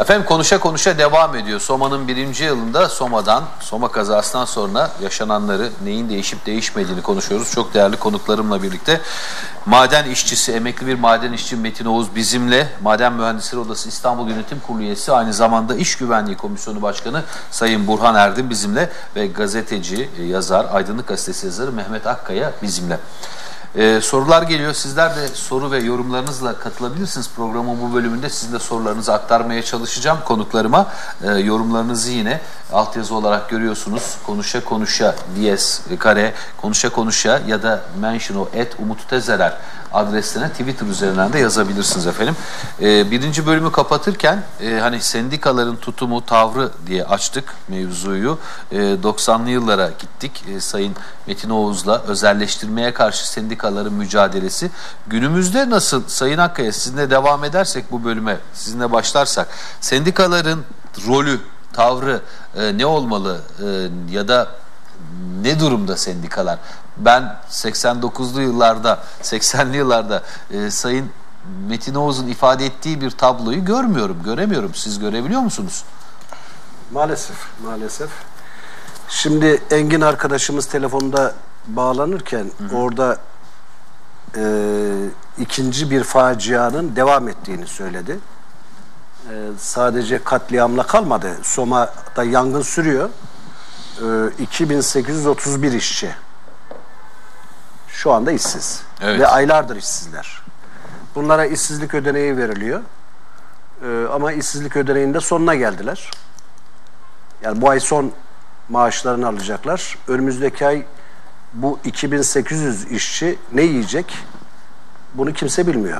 Efendim konuşa konuşa devam ediyor. Soma'nın 1. yılında Soma kazasından sonra yaşananları, neyin değişip değişmediğini konuşuyoruz. Çok değerli konuklarımla birlikte. Maden işçisi, emekli bir maden işçi Metin Oğuz bizimle. Maden Mühendisleri Odası İstanbul Yönetim Kurulu üyesi, aynı zamanda İş Güvenliği Komisyonu Başkanı Sayın Burhan Erdin bizimle ve gazeteci, yazar, Aydınlık Gazetesi yazarı Mehmet Akkaya bizimle. Sorular geliyor. Sizler de soru ve yorumlarınızla katılabilirsiniz. Programın bu bölümünde sizin de sorularınızı aktarmaya çalışacağım konuklarıma. Yorumlarınızı yine altyazı olarak görüyorsunuz. Konuşa konuşa _ konuşa konuşa ya da mention Umut Tezerer adresine Twitter üzerinden de yazabilirsiniz efendim. Birinci bölümü kapatırken hani sendikaların tutumu, tavrı diye açtık mevzuyu. 90'lı yıllara gittik. Sayın Metin Oğuz'la özelleştirmeye karşı sendikaların mücadelesi. Günümüzde nasıl? Sayın Akkaya, sizinle devam edersek bu bölüme, sizinle başlarsak, sendikaların rolü, tavrı ne olmalı ya da ne durumda sendikalar? Ben 89'lu yıllarda, 80'li yıllarda Sayın Metin Oğuz'un ifade ettiği bir tabloyu göremiyorum. Siz görebiliyor musunuz? Maalesef. Şimdi Engin arkadaşımız telefonda bağlanırken orada ikinci bir facianın devam ettiğini söyledi. Sadece katliamla kalmadı. Soma'da yangın sürüyor. 2831 işçi şu anda işsiz. Evet. Ve aylardır işsizler. Bunlara işsizlik ödeneği veriliyor. Ama işsizlik ödeneğinde sonuna geldiler. Yani bu ay son maaşlarını alacaklar. Önümüzdeki ay bu 2800 işçi ne yiyecek? Bunu kimse bilmiyor.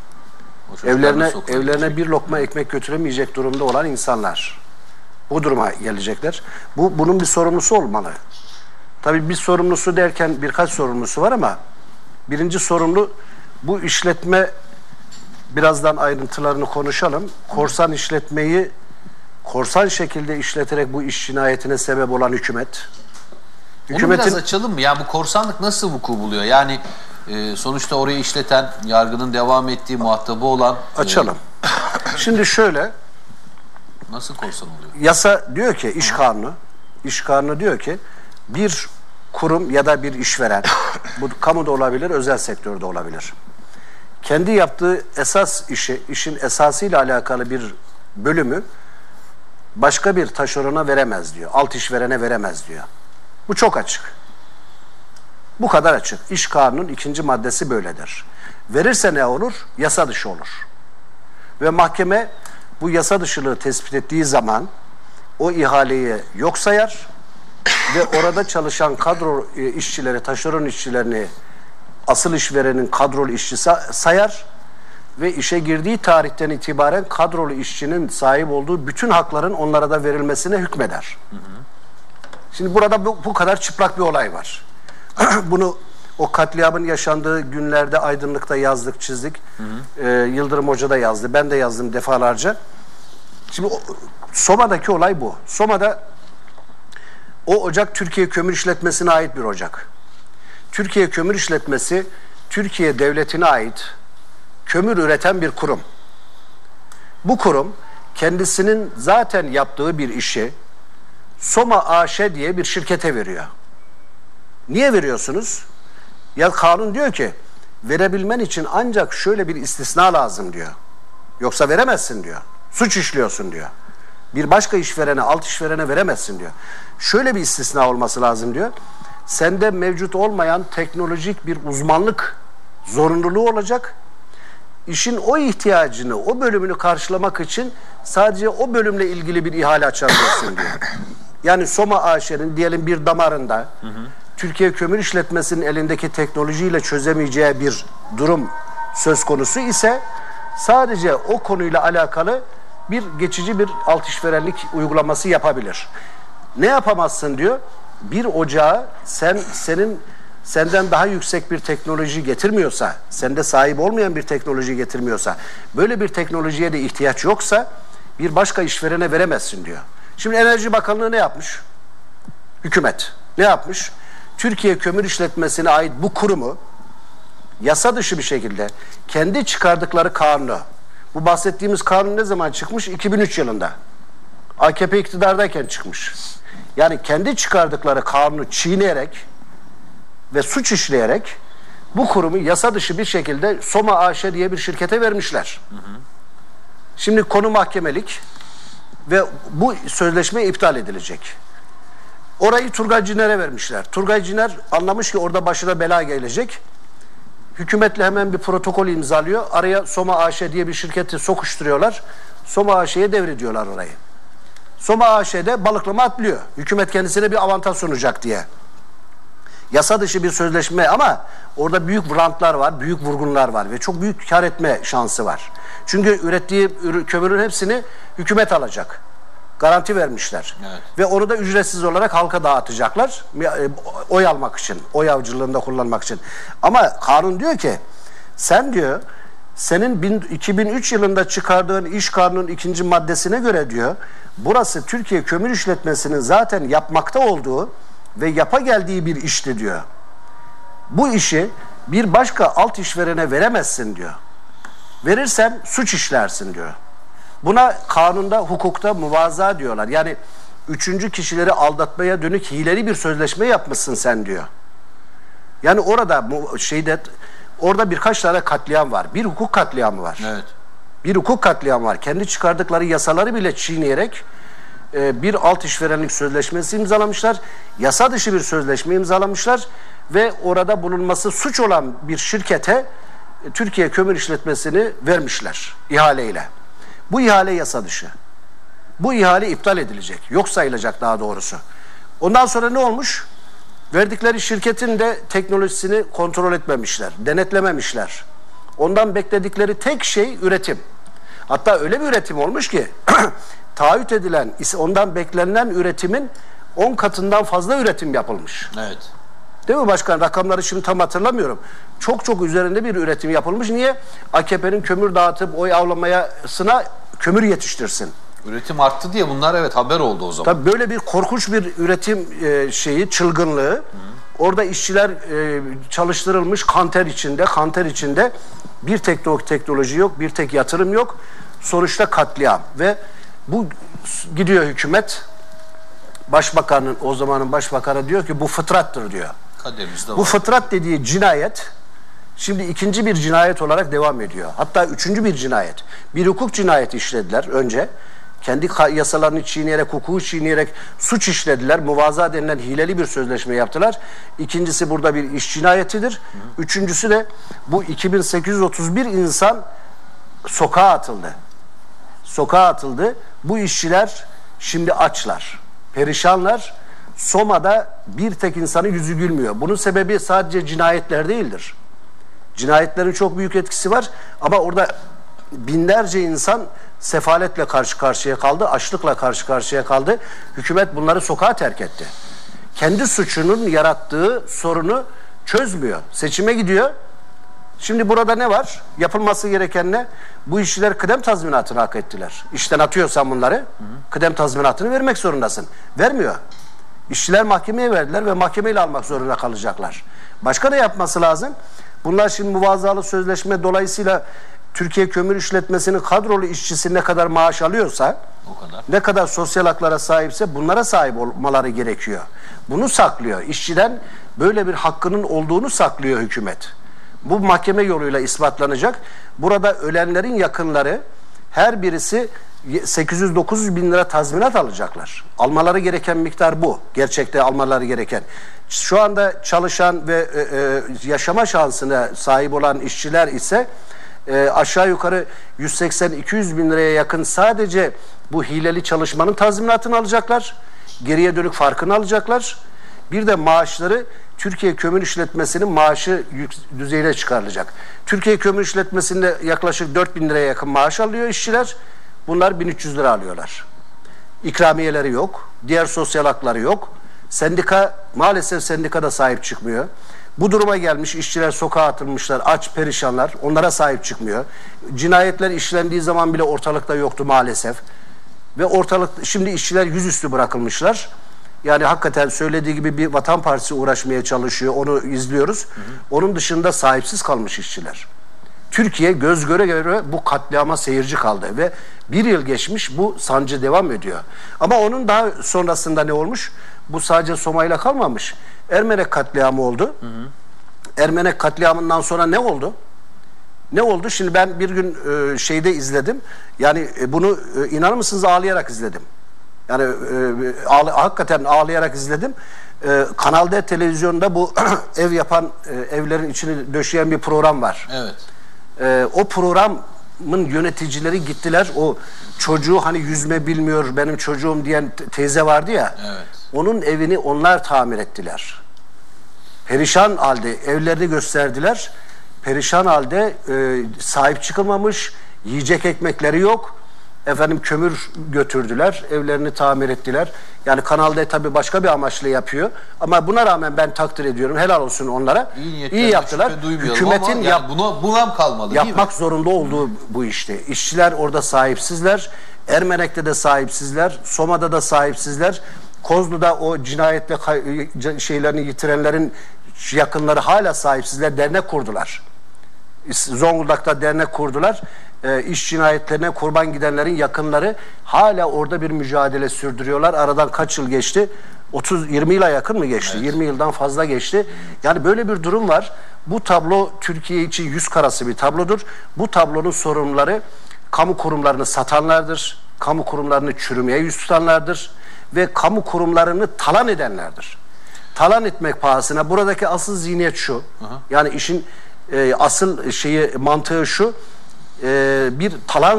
Evlerine bir lokma ekmek götüremeyecek durumda olan insanlar. Bu duruma gelecekler. Bunun bir sorumlusu olmalı. Tabii bir sorumlusu derken birkaç sorumlusu var ama birinci sorumlu bu işletme, birazdan ayrıntılarını konuşalım. Korsan işletmeyi korsan şekilde işleterek bu iş cinayetine sebep olan hükümet. Onu biraz açalım mı? Yani bu korsanlık nasıl vuku buluyor? Yani sonuçta orayı işleten, yargının devam ettiği, muhatabı olan... Açalım. Şimdi şöyle... Nasıl korsan oluyor? Yasa diyor ki, iş kanunu diyor ki, bir kurum ya da bir işveren, bu kamuda olabilir, özel sektörde olabilir, kendi yaptığı esas işin esasıyla alakalı bir bölümü başka bir taşerona veremez diyor. Alt işverene veremez diyor. Bu çok açık. Bu kadar açık. İş kanunun 2. maddesi böyledir. Verirse ne olur? Yasa dışı olur. Ve mahkeme bu yasa dışılığı tespit ettiği zaman o ihaleyi yok sayar ve orada çalışan kadro işçileri, taşeron işçilerini asıl işverenin kadrolu işçisi sayar ve işe girdiği tarihten itibaren kadrolu işçinin sahip olduğu bütün hakların onlara da verilmesine hükmeder. Şimdi burada bu kadar çıplak bir olay var. Bunu o katliamın yaşandığı günlerde Aydınlık'ta yazdık, çizdik. Yıldırım Hoca da yazdı. Ben de yazdım defalarca. Şimdi Soma'daki olay bu. Soma'da o ocak Türkiye Kömür İşletmesi'ne ait bir ocak. Türkiye Kömür İşletmesi, Türkiye Devleti'ne ait kömür üreten bir kurum. Bu kurum kendisinin zaten yaptığı bir işi Soma AŞ diye bir şirkete veriyor. Niye veriyorsunuz? Ya kanun diyor ki verebilmen için ancak şöyle bir istisna lazım diyor. Yoksa veremezsin diyor. Suç işliyorsun diyor. Bir başka işverene, alt işverene veremezsin diyor. Şöyle bir istisna olması lazım diyor. Sende mevcut olmayan teknolojik bir uzmanlık zorunluluğu olacak. İşin o ihtiyacını, o bölümünü karşılamak için sadece o bölümle ilgili bir ihale açabilirsin diyor. Yani Soma AŞ'nin diyelim bir damarında Türkiye Kömür İşletmesi'nin elindeki teknolojiyle çözemeyeceği bir durum söz konusu ise sadece o konuyla alakalı bir geçici bir alt işverenlik uygulaması yapabilir. Ne yapamazsın diyor? Bir ocağa senden daha yüksek bir teknoloji getirmiyorsa, sende sahip olmayan bir teknoloji getirmiyorsa, böyle bir teknolojiye de ihtiyaç yoksa bir başka işverene veremezsin diyor. Şimdi Enerji Bakanlığı ne yapmış? Hükümet ne yapmış? Türkiye Kömür İşletmesi'ne ait bu kurumu yasa dışı bir şekilde kendi çıkardıkları kanunu, Bu bahsettiğimiz kanun ne zaman çıkmış? 2003 yılında. AKP iktidardayken çıkmış. Yani kendi çıkardıkları kanunu çiğneyerek ve suç işleyerek bu kurumu yasa dışı bir şekilde Soma AŞ diye bir şirkete vermişler. Şimdi konu mahkemelik ve bu sözleşme iptal edilecek. Orayı Turgay Ciner'e vermişler. Turgay Ciner anlamış ki orada başına bela gelecek. Hükümetle hemen bir protokol imzalıyor. Araya Soma AŞ diye bir şirketi sokuşturuyorlar. Soma AŞ'ye devrediyorlar orayı. Soma AŞ'de balıklama atlıyor. Hükümet kendisine bir avantaj sunacak diye. Yasa dışı bir sözleşme ama orada büyük rantlar var, büyük vurgunlar var ve çok büyük kar etme şansı var. Çünkü ürettiği kömürün hepsini hükümet alacak. Garanti vermişler. Evet. Ve onu da ücretsiz olarak halka dağıtacaklar. Oy almak için, oy avcılığında kullanmak için. Ama kanun diyor ki, sen diyor, senin 2003 yılında çıkardığın iş kanunun 2. maddesine göre diyor, burası Türkiye Kömür İşletmesi'nin zaten yapmakta olduğu ve yapa geldiği bir işti diyor. Bu işi bir başka alt işverene veremezsin diyor. Verirsen suç işlersin diyor. Buna kanunda, hukukta muvaza diyorlar. Yani 3. kişileri aldatmaya dönük hileli bir sözleşme yapmışsın sen diyor. Yani orada birkaç tane katliam var. Bir hukuk katliamı var. Evet. Bir hukuk katliamı var. Kendi çıkardıkları yasaları bile çiğneyerek bir alt işverenlik sözleşmesi imzalamışlar. Yasa dışı bir sözleşme imzalamışlar ve orada bulunması suç olan bir şirkete Türkiye Kömür İşletmesi'ni vermişler ihaleyle. Bu ihale yasa dışı. Bu ihale iptal edilecek. Yok sayılacak daha doğrusu. Ondan sonra ne olmuş? Verdikleri şirketin de teknolojisini kontrol etmemişler. Denetlememişler. Ondan bekledikleri tek şey üretim. Hatta öyle bir üretim olmuş ki taahhüt edilen, ondan beklenilen üretimin 10 katından fazla üretim yapılmış. Evet. Değil mi başkan? Rakamları şimdi tam hatırlamıyorum. Çok üzerinde bir üretim yapılmış. Niye? AKP'nin kömür dağıtıp oy avlamayasına kömür yetiştirsin. Üretim arttı diye bunlar evet haber oldu o zaman. Tabii böyle bir korkunç bir üretim çılgınlığı. Orada işçiler çalıştırılmış kanter içinde bir tek teknoloji yok, bir tek yatırım yok. Sonuçta katliam ve bu gidiyor hükümet. Başbakanın, o zamanın başbakanı diyor ki bu fıtrattır diyor. Kaderimizde bu var. fıtrat dediği cinayet şimdi 2. bir cinayet olarak devam ediyor. Hatta 3. bir cinayet. Bir hukuk cinayeti işlediler önce. Kendi yasalarını çiğneyerek, hukuku çiğneyerek suç işlediler. Muvaza denilen hileli bir sözleşme yaptılar. İkincisi burada bir iş cinayetidir. Üçüncüsü de bu 2831 insan sokağa atıldı. Sokağa atıldı. Bu işçiler şimdi açlar. Perişanlar. Soma'da bir tek insanın yüzü gülmüyor. Bunun sebebi sadece cinayetler değildir. Cinayetlerin çok büyük etkisi var ama orada binlerce insan sefaletle karşı karşıya kaldı, açlıkla karşı karşıya kaldı. Hükümet bunları sokağa terk etti. Kendi suçunun yarattığı sorunu çözmüyor. Seçime gidiyor. Şimdi burada ne var? Yapılması gereken ne? Bu işçiler kıdem tazminatını hak ettiler. İşten atıyorsan bunları, kıdem tazminatını vermek zorundasın. Vermiyor. İşçiler mahkemeye verdiler ve mahkemeyle almak zorunda kalacaklar. Başka ne yapması lazım? Bunlar şimdi muvazalı sözleşme dolayısıyla Türkiye Kömür İşletmesi'nin kadrolu işçisi ne kadar maaş alıyorsa, ne kadar sosyal haklara sahipse bunlara sahip olmaları gerekiyor. Bunu saklıyor. İşçiden böyle bir hakkının olduğunu saklıyor hükümet. Bu mahkeme yoluyla ispatlanacak. Burada ölenlerin yakınları her birisi 800-900 bin lira tazminat alacaklar. Almaları gereken miktar bu. Gerçekte almaları gereken. Şu anda çalışan ve yaşama şansına sahip olan işçiler ise aşağı yukarı 180-200 bin liraya yakın sadece bu hileli çalışmanın tazminatını alacaklar. Geriye dönük farkını alacaklar. Bir de maaşları Türkiye Kömür İşletmesi'nin maaşı düzeyine çıkarılacak. Türkiye Kömür İşletmesi'nde yaklaşık 4 bin liraya yakın maaş alıyor işçiler. Bunlar 1300 lira alıyorlar. İkramiyeleri yok. Diğer sosyal hakları yok. Maalesef sendika da sahip çıkmıyor. Bu duruma gelmiş işçiler sokağa atılmışlar, aç perişanlar. Onlara sahip çıkmıyor. Cinayetler işlendiği zaman bile ortalıkta yoktu maalesef. Ve şimdi işçiler yüzüstü bırakılmışlar. Yani hakikaten söylediği gibi bir Vatan Partisi uğraşmaya çalışıyor. Onu izliyoruz. Onun dışında sahipsiz kalmış işçiler. Türkiye göz göre göre bu katliama seyirci kaldı ve bir yıl geçmiş, bu sancı devam ediyor. Ama onun daha sonrasında ne olmuş? Bu sadece Soma'yla kalmamış. Ermenek katliamı oldu. Ermenek katliamından sonra ne oldu? Ne oldu? Şimdi ben bir gün şeyde izledim. Yani bunu inanır mısınız, ağlayarak izledim. Yani hakikaten ağlayarak izledim. Kanal D televizyonda bu ev yapan, evlerin içini döşeyen bir program var. Evet. O programın yöneticileri gittiler. O çocuğu, hani yüzme bilmiyor benim çocuğum diyen teyze vardı ya. Evet. Onun evini onlar tamir ettiler. Perişan halde evlerini gösterdiler. Perişan halde sahip çıkılmamış, yiyecek ekmekleri yok. Efendim kömür götürdüler, evlerini tamir ettiler. Yani Kanal D tabii başka bir amaçla yapıyor. Ama buna rağmen ben takdir ediyorum. Helal olsun onlara. İyi yaptılar. Hükümetin yani buna mı kalmalı, yapmak zorunda olduğu bu işte. İşçiler orada sahipsizler. Ermenek'te de sahipsizler. Soma'da da sahipsizler. Kozlu'da o cinayetle şeylerini yitirenlerin yakınları hala sahipsizler. Dernek kurdular. Zonguldak'ta dernek kurdular. İş cinayetlerine kurban gidenlerin yakınları hala orada bir mücadele sürdürüyorlar. Aradan kaç yıl geçti? 20 yıla yakın mı geçti? Evet. 20 yıldan fazla geçti. Yani böyle bir durum var. Bu tablo Türkiye için yüz karası bir tablodur. Bu tablonun sorumluları kamu kurumlarını satanlardır. Kamu kurumlarını çürümeye yüz tutanlardır. Ve kamu kurumlarını talan edenlerdir. Talan etmek pahasına buradaki asıl zihniyet şu. Yani işin asıl mantığı şu. Bir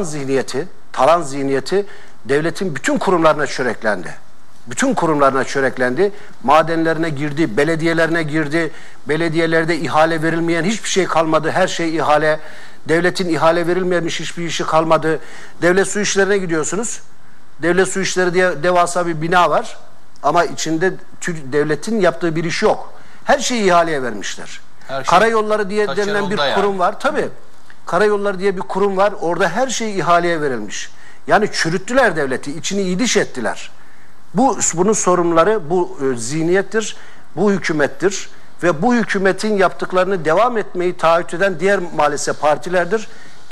talan zihniyeti devletin bütün kurumlarına çöreklendi. Bütün kurumlarına çöreklendi. Madenlerine girdi, belediyelerine girdi. Belediyelerde ihale verilmeyen hiçbir şey kalmadı. Her şey ihale. Devletin ihale verilmemiş hiçbir işi kalmadı. Devlet su işlerine gidiyorsunuz. Devlet su işleri diye devasa bir bina var. Ama içinde devletin yaptığı bir iş yok. Her şeyi ihaleye vermişler. Karayolları diye denilen bir kurum var. Tabii. Karayolları diye bir kurum var. Orada her şey ihaleye verilmiş. Yani çürüttüler devleti. İçini idiş ettiler. Bunun sorumluları bu zihniyettir. Bu hükümettir. Ve bu hükümetin yaptıklarını devam etmeyi taahhüt eden diğer maalesef partilerdir.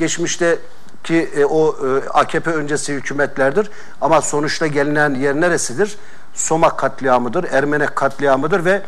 Geçmişteki o AKP öncesi hükümetlerdir. Ama sonuçta gelinen yer neresidir? Soma katliamıdır, Ermenek katliamıdır ve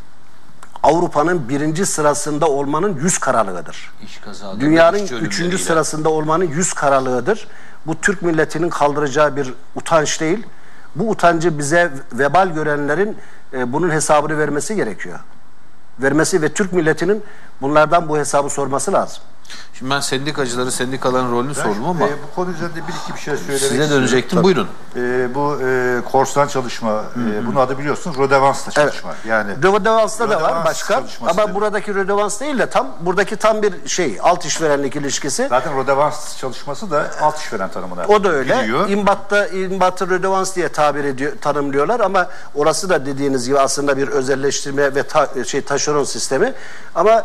Avrupa'nın 1. sırasında olmanın yüz karalığıdır. Dünyanın 3. sırasında olmanın yüz karalığıdır. Bu Türk milletinin kaldıracağı bir utanç değil. Bu utancı bize vebal görenlerin bunun hesabını vermesi gerekiyor. Vermesi ve Türk milletinin bunlardan bu hesabı sorması lazım. Şimdi ben sendikaların rolünü sordum ama bu konu üzerinde bir şey söylemek size dönecektim. Buyurun. Bu korsan çalışma, bunun adı biliyorsunuz rödevansla çalışma. Evet. Yani rödevansla da var başka ama buradaki rödevans değil de buradaki tam bir alt işverenlik ilişkisi. Zaten rödevans çalışması da alt işveren tanımına o da öyle. Giriyor. İmbatı rödevans diye tanımlıyorlar ama orası da dediğiniz gibi aslında bir özelleştirme ve taşeron sistemi ama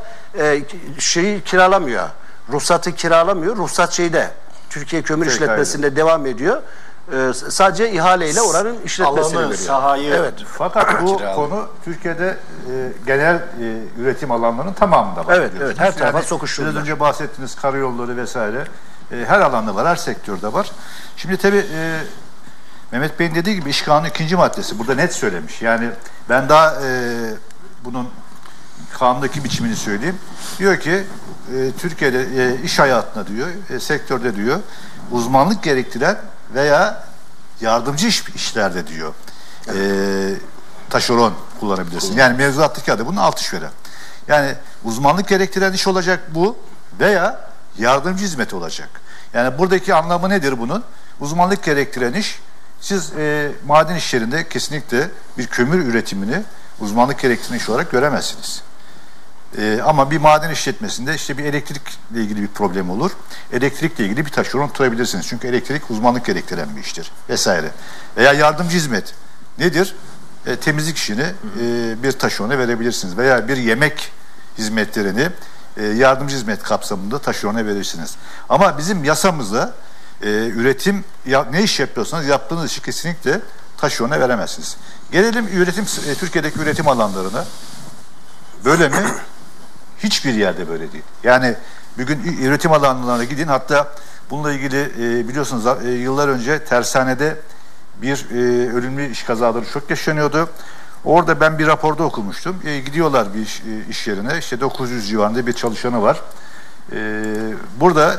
kiralamıyor. Ruhsatı kiralamıyor. Ruhsat Türkiye Kömür İşletmesi'nde devam ediyor. Sadece ihaleyle oranın işletmesini veriyor. Sahayı. Evet. Fakat bu konu Türkiye'de genel üretim alanlarının tamamında var. Evet. Her tarafa sokuşturdular. Biraz önce bahsettiğiniz karayolları vesaire her alanda var, her sektörde var. Şimdi tabii Mehmet Bey'in dediği gibi iş kanunu 2. maddesi burada net söylemiş. Yani ben daha bunun kanundaki biçimini söyleyeyim. Diyor ki Türkiye'de iş hayatında diyor, sektörde diyor, uzmanlık gerektiren veya yardımcı işlerde diyor taşeron kullanabilirsin. Yani mevzuattaki adı bunun alt işveren. Yani uzmanlık gerektiren iş olacak bu veya yardımcı hizmet olacak. Yani buradaki anlamı nedir bunun? Uzmanlık gerektiren iş, siz maden işlerinde kesinlikle bir kömür üretimini uzmanlık gerektiren iş olarak göremezsiniz. Ama bir maden işletmesinde bir elektrikle ilgili bir problem olur. Elektrikle ilgili bir taşeron tutabilirsiniz. Çünkü elektrik uzmanlık gerektiren bir iştir. Vesaire. Veya yardımcı hizmet nedir? Temizlik işini bir taşerona verebilirsiniz. Veya bir yemek hizmetlerini yardımcı hizmet kapsamında taşerona verirsiniz. Ama bizim yasamızda üretim ne iş yapıyorsanız yaptığınız işi kesinlikle taşerona veremezsiniz. Gelelim Türkiye'deki üretim alanlarına. Böyle mi? Hiçbir yerde böyle değil. Yani bugün üretim alanlarına gidin, hatta bununla ilgili biliyorsunuz yıllar önce tersanede bir ölümlü iş kazaları çok yaşanıyordu. Orada ben bir raporda okumuştum. Gidiyorlar bir iş yerine, işte 900 civarında bir çalışanı var. Burada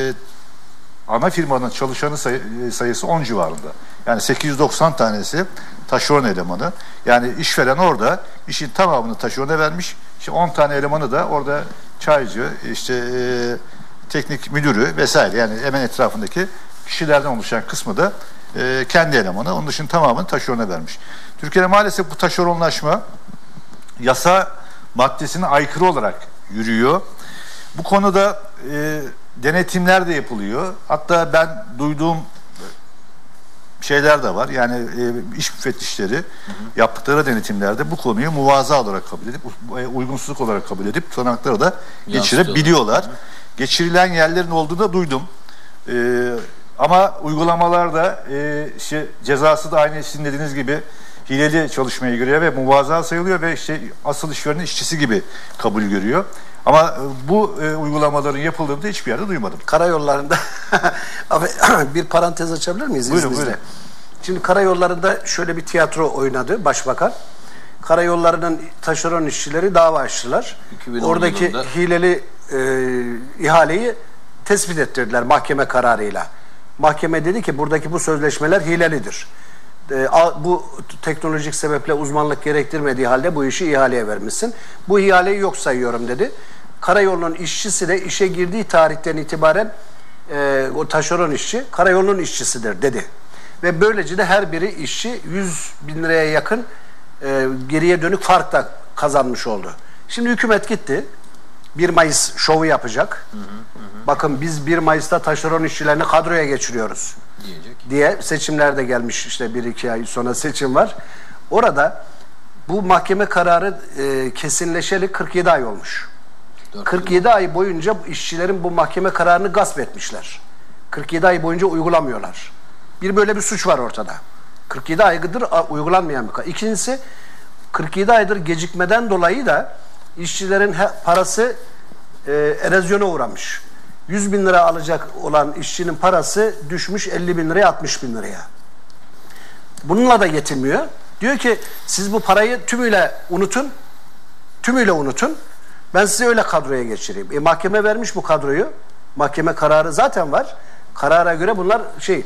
ana firmanın çalışanı sayısı 10 civarında. Yani 890 tanesi taşeron elemanı. Yani işveren orada işin tamamını taşerona vermiş. İşte 10 tane elemanı da orada çaycı, işte teknik müdürü vesaire, yani hemen etrafındaki kişilerden oluşan kısmı da kendi elemanı. Onun dışında tamamını taşerona vermiş. Türkiye'de maalesef bu taşeronlaşma yasa maddesine aykırı olarak yürüyor. Bu konuda denetimler de yapılıyor. Hatta ben duyduğum şeyler de var. Yani iş müfettişleri yaptıkları denetimlerde bu konuyu muvaza olarak kabul edip, uygunsuzluk olarak kabul edip tutanakları da geçirebiliyorlar. Geçirilen yerlerin olduğunu da duydum. Ama uygulamalarda cezası da aynı sizin dediğiniz gibi hileli çalışmaya giriyor ve muvaza sayılıyor ve işte asıl işverenin işçisi gibi kabul görüyor. Ama bu uygulamaların yapıldığını da hiçbir yerde duymadım. Karayollarında bir parantez açabilir miyiz? Buyurun, buyurun. Şimdi karayollarında şöyle bir tiyatro oynadı başbakan. Karayollarının taşeron işçileri dava açtılar. Oradaki yılında hileli ihaleyi tespit ettirdiler mahkeme kararıyla. Mahkeme dedi ki buradaki bu sözleşmeler hilelidir. Bu teknolojik sebeple uzmanlık gerektirmediği halde bu işi ihaleye vermişsin. Bu ihaleyi yok sayıyorum dedi. Karayolunun işçisi de işe girdiği tarihten itibaren o taşeron işçi karayolunun işçisidir dedi. Ve böylece de her biri işçi 100 bin liraya yakın geriye dönük fark da kazanmış oldu. Şimdi hükümet gitti. 1 Mayıs şovu yapacak. Bakın biz 1 Mayıs'ta taşeron işçilerini kadroya geçiriyoruz diye seçimler de gelmiş, işte 1-2 ay sonra seçim var. Orada bu mahkeme kararı kesinleşeli 47 ay olmuş. 47 ay boyunca işçilerin bu mahkeme kararını gasp etmişler. 47 ay boyunca uygulamıyorlar. Böyle bir suç var ortada. 47 aydır uygulanmayan bir karar. İkincisi 47 aydır gecikmeden dolayı da işçilerin parası erozyona uğramış. 100 bin lira alacak olan işçinin parası düşmüş 50 bin liraya, 60 bin liraya. Bununla da yetinmiyor. Diyor ki siz bu parayı tümüyle unutun. Tümüyle unutun. Ben sizi öyle kadroya geçireyim. Mahkeme vermiş bu kadroyu. Mahkeme kararı zaten var. Karara göre bunlar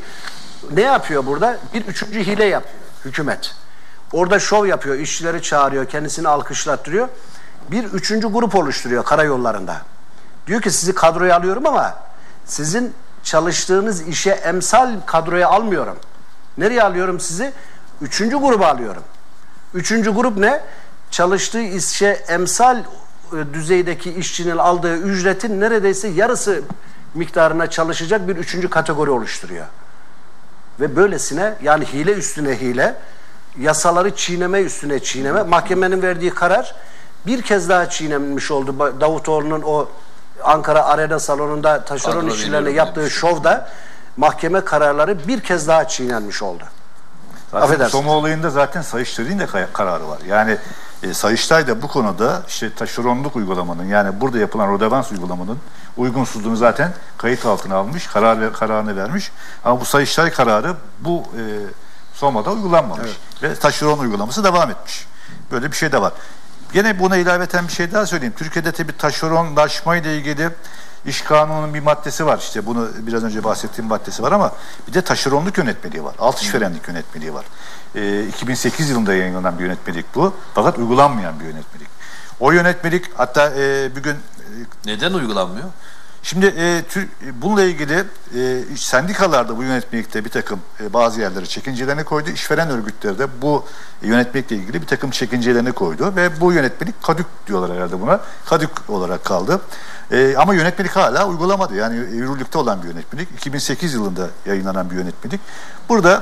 ne yapıyor burada? Bir üçüncü hile yapıyor hükümet. Orada şov yapıyor. İşçileri çağırıyor. Kendisini alkışlattırıyor. Bir üçüncü grup oluşturuyor karayollarında. Diyor ki sizi kadroya alıyorum ama sizin çalıştığınız işe emsal kadroya almıyorum. Nereye alıyorum sizi? Üçüncü gruba alıyorum. Üçüncü grup ne? Çalıştığı işe emsal düzeydeki işçinin aldığı ücretin neredeyse yarısı miktarına çalışacak bir üçüncü kategori oluşturuyor. Ve böylesine, yani hile üstüne hile, yasaları çiğneme üstüne çiğneme, mahkemenin verdiği karar bir kez daha çiğnenmiş oldu. Davutoğlu'nun o Ankara Arena salonunda taşeron işçilerine yaptığı şovda mahkeme kararları bir kez daha çiğnenmiş oldu. Zaten Soma olayında zaten Sayıştay'ın da kararı var. Yani Sayıştay da bu konuda işte taşeronluk uygulamanın, yani burada yapılan rodevans uygulamanın uygunsuzluğunu zaten kayıt altına almış, kararını vermiş. Ama bu Sayıştay kararı bu Soma'da uygulanmamış. Evet. Ve taşeron uygulaması devam etmiş. Böyle bir şey de var. Yine buna ilaveten bir şey daha söyleyeyim. Türkiye'de tabii taşeronlaşma ile ilgili İş Kanunu'nun bir maddesi var. İşte bunu biraz önce bahsettiğim maddesi var ama bir de taşeronluk yönetmeliği var. Alt işverenlik yönetmeliği var. 2008 yılında yayınlanan bir yönetmelik bu. Fakat uygulanmayan bir yönetmelik. O yönetmelik hatta bir gün... Neden uygulanmıyor? Şimdi bununla ilgili sendikalarda bu yönetmelikte bir takım bazı yerlere çekincelerini koydu. İşveren örgütleri de bu yönetmelikle ilgili bir takım çekincelerini koydu. Ve bu yönetmelik kadük diyorlar herhalde buna. Kadük olarak kaldı. Ama yönetmelik hala uygulamadı. Yani yürürlükte olan bir yönetmelik. 2008 yılında yayınlanan bir yönetmelik. Burada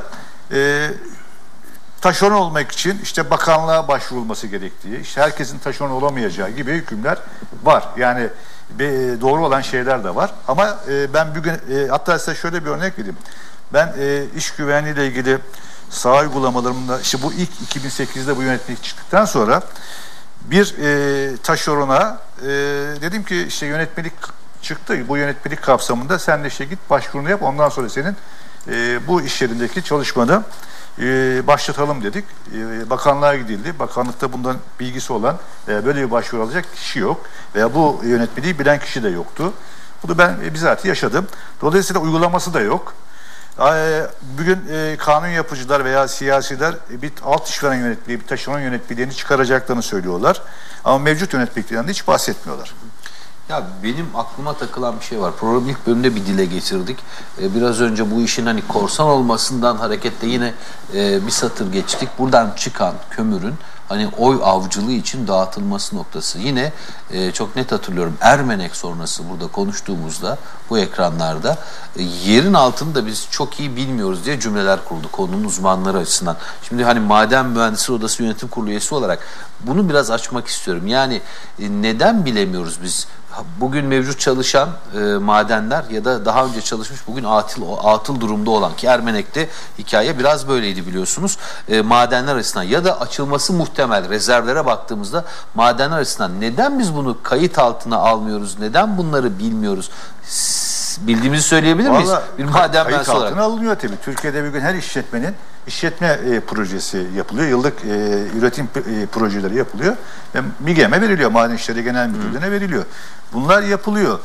taşeron olmak için işte bakanlığa başvurulması gerektiği, işte herkesin taşeron olamayacağı gibi hükümler var. Yani doğru olan şeyler de var. Ama ben bugün hatta size şöyle bir örnek vereyim. Ben iş güvenliği ile ilgili saha uygulamalarımda, işte bu ilk 2008'de bu yönetmelik çıktıktan sonra bir taşerona dedim ki işte yönetmelik çıktı. Bu yönetmelik kapsamında sen de işte git başvurunu yap. Ondan sonra senin bu iş yerindeki çalışmanı başlatalım dedik. Bakanlığa gidildi. Bakanlıkta bundan bilgisi olan böyle bir başvuru alacak kişi yok. Veya bu yönetmeliği bilen kişi de yoktu. Bunu ben bizatihi yaşadım. Dolayısıyla uygulaması da yok. Bugün kanun yapıcılar veya siyasiler bir alt işveren yönetmeliği, bir taşeron yönetmeliğini çıkaracaklarını söylüyorlar. Ama mevcut yönetmeliklerinden de hiç bahsetmiyorlar. Ya benim aklıma takılan bir şey var. Programın ilk bölümünde bir dile getirdik. Biraz önce bu işin hani korsan olmasından hareketle yine bir satır geçtik. Buradan çıkan kömürün hani oy avcılığı için dağıtılması noktası. Yine çok net hatırlıyorum. Ermenek sonrası burada konuştuğumuzda bu ekranlarda yerin altını da biz çok iyi bilmiyoruz diye cümleler kuruldu konunun uzmanları açısından. Şimdi hani Maden Mühendisleri Odası Yönetim Kurulu üyesi olarak bunu biraz açmak istiyorum. Yani neden bilemiyoruz biz? Bugün mevcut çalışan madenler ya da daha önce çalışmış bugün atıl durumda olan ki Ermenek'te hikaye biraz böyleydi biliyorsunuz. Madenler açısından ya da açılması muhtemel rezervlere baktığımızda madenler açısından neden biz bunu kayıt altına almıyoruz? Neden bunları bilmiyoruz? Bildiğimizi söyleyebilir miyiz? Bir maden mühendisi olarak. Kayıt altına alınıyor tabii. Türkiye'de bugün her işletmenin işletme projesi yapılıyor. Yıllık üretim projeleri yapılıyor. Ve MİGEM'e veriliyor. Maden İşleri Genel Müdürlüğü'ne veriliyor. Bunlar yapılıyor.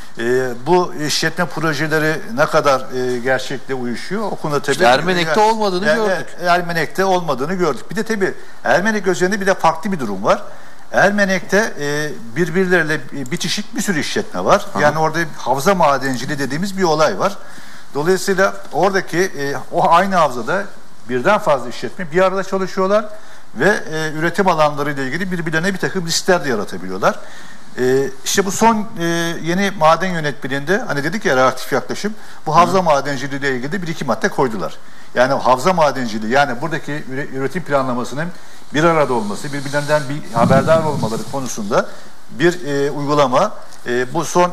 Bu işletme projeleri ne kadar gerçekle uyuşuyor? O konuda tabii İşte Ermenek'te olmadığını gördük. Ermenek'te olmadığını gördük. Bir de tabii Ermenek üzerinde bir de farklı bir durum var. Ermenek'te birbirleriyle bitişik bir sürü işletme var. Aha. Yani orada havza madenciliği dediğimiz bir olay var. Dolayısıyla oradaki o aynı havzada birden fazla işletme bir arada çalışıyorlar ve üretim alanlarıyla ilgili birbirlerine bir takım riskler de yaratabiliyorlar. İşte bu son yeni maden yönetmeliğinde hani dedik ya reaktif yaklaşım bu havza madenciliği ile ilgili bir iki madde koydular. Yani havza madenciliği yani buradaki üretim planlamasının bir arada olması, birbirlerinden bir haberdar olmaları konusunda bir uygulama bu son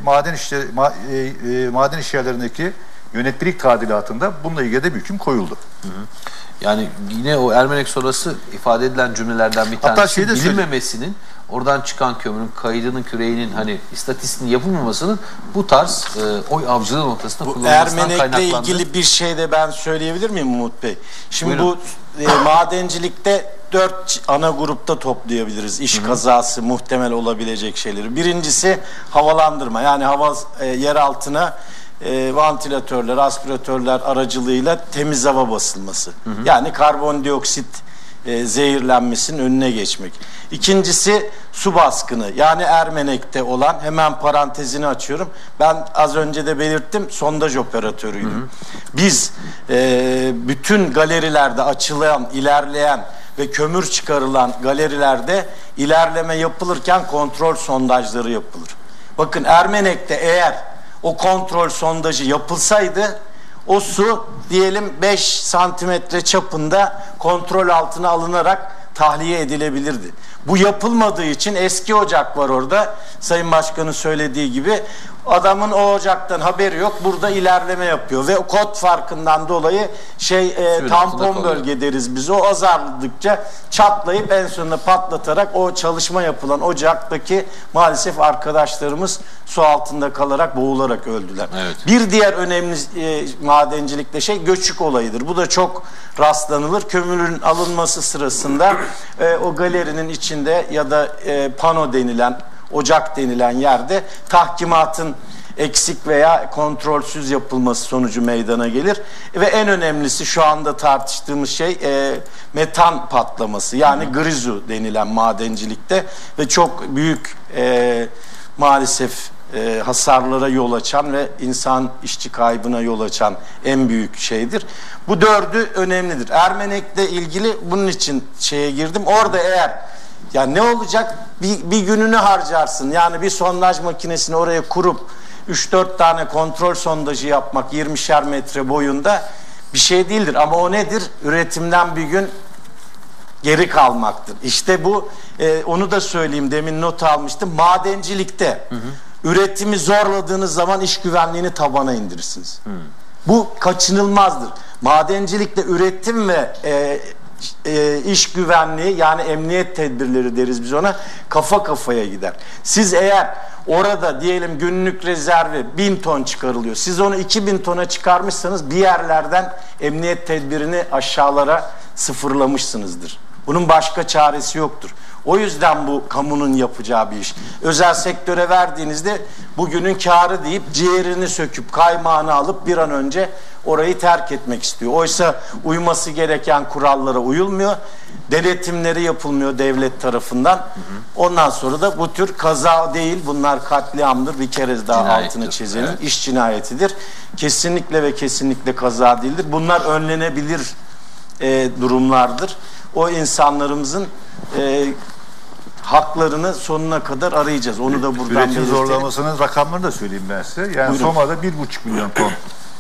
maden işyerlerindeki yönetmelik tadilatında bununla ilgili de bir hüküm koyuldu. Hı hı. Yani yine o Ermenek sonrası ifade edilen cümlelerden bir tanesi bilinmemesinin, oradan çıkan kömürün kaydının, küreğinin hani istatistiğinin yapılmamasının bu tarz oy avcılığı noktasında kullanılmasından kaynaklandı. Ermenek'le ilgili bir şey de ben söyleyebilir miyim Umut Bey? Şimdi buyurun. Bu madencilikte 4 ana grupta toplayabiliriz iş kazası muhtemel olabilecek şeyleri. Birincisi havalandırma, yani hava yer altına vantilatörler, aspiratörler aracılığıyla temiz hava basılması. Yani karbondioksit zehirlenmesinin önüne geçmek. İkincisi su baskını. Yani Ermenek'te olan, hemen parantezini açıyorum. Ben az önce de belirttim, sondaj operatörüydüm. Biz bütün galerilerde açılan, ilerleyen ve kömür çıkarılan galerilerde ilerleme yapılırken kontrol sondajları yapılır. Bakın Ermenek'te eğer o kontrol sondajı yapılsaydı o su diyelim 5 santimetre çapında kontrol altına alınarak tahliye edilebilirdi. Bu yapılmadığı için eski ocak var orada. Sayın Başkan'ın söylediği gibi adamın o ocaktan haberi yok. Burada ilerleme yapıyor ve o kod farkından dolayı tampon bölge deriz biz. O azaldıkça çatlayıp en sonunda patlatarak o çalışma yapılan ocaktaki maalesef arkadaşlarımız su altında kalarak boğularak öldüler. Evet. Bir diğer önemli madencilikte göçük olayıdır. Bu da çok rastlanılır. Kömürün alınması sırasında o galerinin içinde ya da pano denilen, ocak denilen yerde tahkimatın eksik veya kontrolsüz yapılması sonucu meydana gelir. Ve en önemlisi şu anda tartıştığımız şey metan patlaması. Yani grizu denilen madencilikte ve çok büyük maalesef hasarlara yol açan ve insan işçi kaybına yol açan en büyük şeydir. Bu dördü önemlidir. Ermenek'le ilgili bunun için girdim. Orada eğer yani ne olacak? Bir gününü harcarsın. Yani bir sondaj makinesini oraya kurup 3-4 tane kontrol sondajı yapmak 20'şer metre boyunda bir şey değildir. Ama o nedir? Üretimden bir gün geri kalmaktır. İşte bu onu da söyleyeyim, demin not almıştım. Madencilikte üretimi zorladığınız zaman iş güvenliğini tabana indirirsiniz. Bu kaçınılmazdır. Madencilikte üretim ve iş güvenliği, yani emniyet tedbirleri deriz biz ona, kafa kafaya gider. Siz eğer orada diyelim günlük rezervi 1000 ton çıkarılıyor. Siz onu 2000 tona çıkarmışsanız bir yerlerden emniyet tedbirini aşağılara sıfırlamışsınızdır. Bunun başka çaresi yoktur. O yüzden bu kamunun yapacağı bir iş. Özel sektöre verdiğinizde bugünün kârı deyip ciğerini söküp kaymağını alıp bir an önce orayı terk etmek istiyor. Oysa uyması gereken kurallara uyulmuyor. Denetimleri yapılmıyor devlet tarafından. Ondan sonra da bu tür kaza değil, bunlar katliamdır. Bir kere daha Cinayettir. altını çizelim. Evet. İş cinayetidir. Kesinlikle ve kesinlikle kaza değildir. Bunlar önlenebilir durumlardır. O insanlarımızın haklarını sonuna kadar arayacağız. Onu da buradan Üretim belirtelim. zorlamasının rakamlarını da söyleyeyim ben size. Yani Buyurun. Soma'da 1,5 milyon ton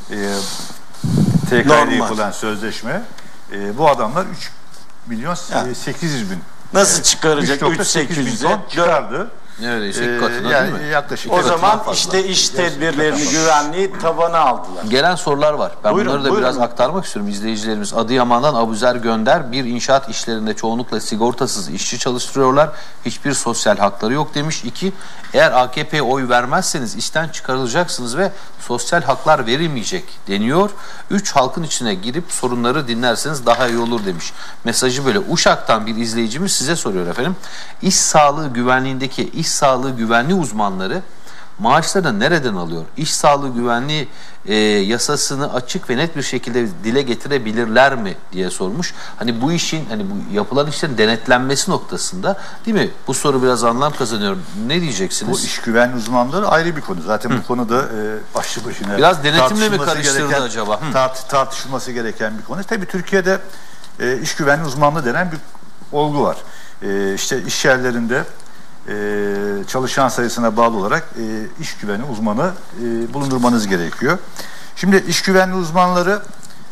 TK ile Normal. yapılan sözleşme. Bu adamlar 3 milyon Yani. 800 bin. Nasıl çıkaracak 3,8 bin 3-800'e? ton çıkardı. Neredeyse iki katına Yani değil mi? yaklaşık. O evet, zaman fazla. işte iş tedbirlerini, güvenliği tabana aldılar. Gelen sorular var. Ben Buyurun, bunları da buyurun. biraz aktarmak istiyorum izleyicilerimiz. Adıyaman'dan Abuzer Gönder, bir inşaat işlerinde çoğunlukla sigortasız işçi çalıştırıyorlar. Hiçbir sosyal hakları yok demiş. 2, eğer AKP'ye oy vermezseniz işten çıkarılacaksınız ve sosyal haklar verilmeyecek deniyor. 3, halkın içine girip sorunları dinlerseniz daha iyi olur demiş. Mesajı böyle. Uşak'tan bir izleyicimiz size soruyor efendim. İş sağlığı güvenliğindeki iş sağlığı güvenliği uzmanları maaşlarını nereden alıyor? İş sağlığı güvenliği yasasını açık ve net bir şekilde dile getirebilirler mi diye sormuş. Hani bu işin, hani bu yapılan işlerin denetlenmesi noktasında, değil mi? Bu soru biraz anlam kazanıyor. Ne Bu diyeceksiniz? iş güvenliği uzmanları ayrı bir konu. Zaten bu konuda başlı başına Biraz denetimle mi tartışılması karıştırdı gereken- acaba? tartışılması gereken bir konu. Tabii Türkiye'de iş güvenliği uzmanlığı denen bir olgu var. İşte iş yerlerinde çalışan sayısına bağlı olarak iş güvenliği uzmanı bulundurmanız gerekiyor. Şimdi iş güvenliği uzmanları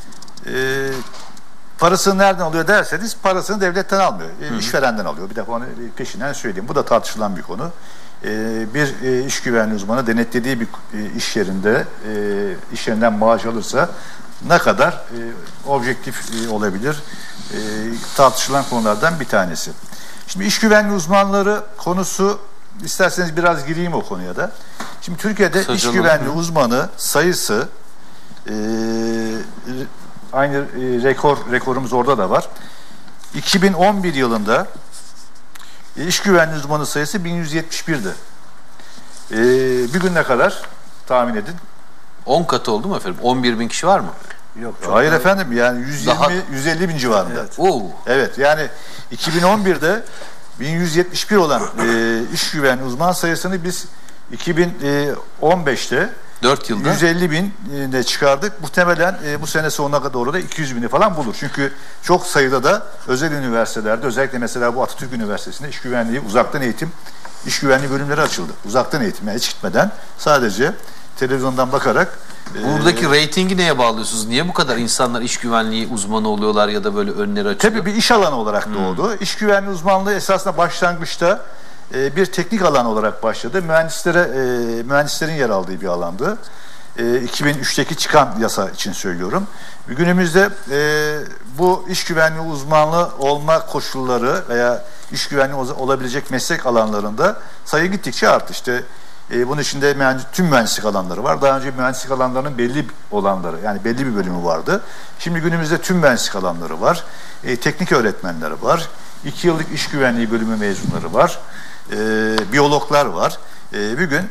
parasını nereden alıyor derseniz, parasını devletten almıyor. İşverenden alıyor. Bir defa onu peşinden söyleyeyim. Bu da tartışılan bir konu. Bir iş güvenliği uzmanı denetlediği bir iş yerinde iş yerinden maaş alırsa ne kadar objektif olabilir, tartışılan konulardan bir tanesi. Şimdi iş güvenliği uzmanları konusu, isterseniz biraz gireyim o konuya da. Şimdi Türkiye'de iş güvenliği uzmanı sayısı aynı rekorumuz orada da var. 2011 yılında iş güvenliği uzmanı sayısı 1171'di. Bir gün ne kadar tahmin edin? 10 katı oldu mu efendim? 11 bin kişi var mı? Yok, çok Hayır daha- efendim, yani 150 bin civarında. Oo. Evet, yani 2011'de 1171 olan iş güvenliği uzman sayısını biz 2015'te 4 yılda. 150 bine çıkardık. Muhtemelen bu sene sonuna doğru da 200 bini falan bulur. Çünkü çok sayıda da özel üniversitelerde, özellikle mesela bu Atatürk Üniversitesi'nde iş güvenliği, uzaktan eğitim, iş güvenliği bölümleri açıldı. Uzaktan eğitim, yani hiç gitmeden sadece televizyondan bakarak. Buradaki reytingi neye bağlıyorsunuz? Niye bu kadar insanlar iş güvenliği uzmanı oluyorlar ya da böyle önleri açılıyor? Tabii bir iş alanı olarak doğdu. İş güvenliği uzmanlığı esasında başlangıçta bir teknik alan olarak başladı. Mühendislerin yer aldığı bir alandı. 2003'teki çıkan yasa için söylüyorum. Günümüzde bu iş güvenliği uzmanlığı olma koşulları veya iş güvenliği olabilecek meslek alanlarında sayı gittikçe arttı. İşte bunun içinde tüm mühendislik alanları var. Daha önce mühendislik alanlarının belli olanları, yani belli bir bölümü vardı. Şimdi günümüzde tüm mühendislik alanları var. Teknik öğretmenleri var. 2 yıllık iş güvenliği bölümü mezunları var. Biyologlar var. Bir gün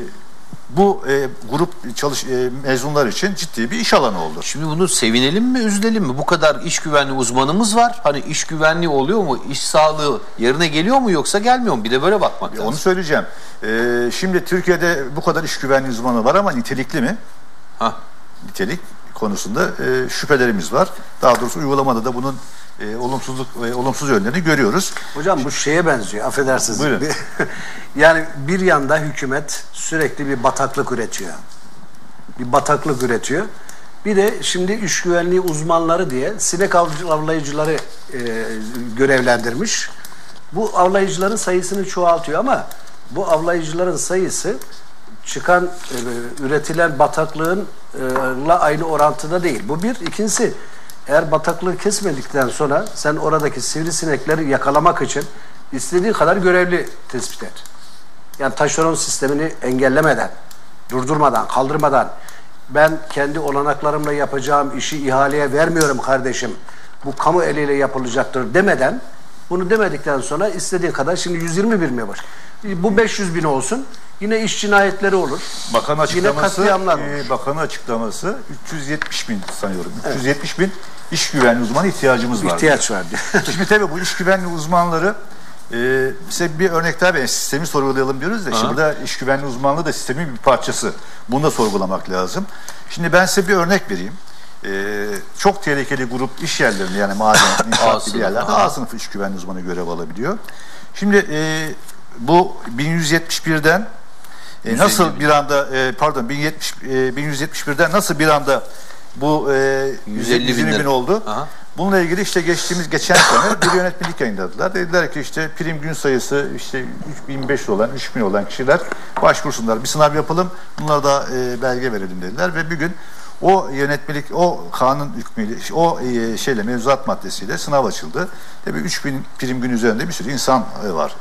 bu grup mezunlar için ciddi bir iş alanı oldu. Şimdi bunu sevinelim mi, üzülelim mi? Bu kadar iş güvenliği uzmanımız var. Hani iş güvenliği oluyor mu? İş sağlığı yerine geliyor mu yoksa gelmiyor mu? Bir de böyle bakmak lazım. Onu söyleyeceğim. Şimdi Türkiye'de bu kadar iş güvenliği uzmanı var ama nitelikli mi? Nitelik konusunda şüphelerimiz var. Daha doğrusu uygulamada da bunun olumsuz yönlerini görüyoruz. Hocam bu şeye benziyor, affedersiniz. Buyurun. Yani bir yanda hükümet sürekli bir bataklık üretiyor. Bir bataklık üretiyor. Bir de şimdi iş güvenliği uzmanları diye sinek avlayıcıları görevlendirmiş. Bu avlayıcıların sayısını çoğaltıyor ama bu avlayıcıların sayısı çıkan, üretilen bataklığınla aynı orantıda değil. Bu bir. İkincisi, Eğer bataklığı kesmedikten sonra sen oradaki sivrisinekleri yakalamak için istediğin kadar görevli tespit et. Yani taşeron sistemini engellemeden, durdurmadan, kaldırmadan ben kendi olanaklarımla yapacağım işi ihaleye vermiyorum kardeşim. Bu kamu eliyle yapılacaktır demeden, bunu demedikten sonra istediğin kadar, şimdi 121 mi var? Bu 500 bin olsun. Yine iş cinayetleri olur. Bakanın açıklaması, olur. bakanın açıklaması 370 bin sanıyorum. 370 bin iş güvenliği uzmanı ihtiyacımız var. İhtiyaç var diyor. Şimdi tabii bu iş güvenliği uzmanları size bir örnek daha, sistemi sorgulayalım diyoruz da, şimdi burada iş güvenliği uzmanlığı da sistemin bir parçası. Bunu da sorgulamak lazım. Şimdi ben size bir örnek vereyim. Çok tehlikeli grup iş yerlerinde, yani maden, inşaat gibi yerlerde A sınıfı iş güvenliği uzmanı görev alabiliyor. Şimdi bu 1171'den nasıl bir anda 1171'den nasıl bir anda bu 150 bin oldu? Aha. Bununla ilgili işte geçen sene bir yönetmelik yayınladılar. Dediler ki işte prim gün sayısı işte 3500 olan, 3000 olan kişiler başvursunlar. Bir sınav yapalım. Bunlara da belge verelim dediler ve bir gün o yönetmelik, o kanun hükmüyle, o mevzuat maddesiyle sınav açıldı. Tabii 3000 prim gün üzerinde bir sürü insan var,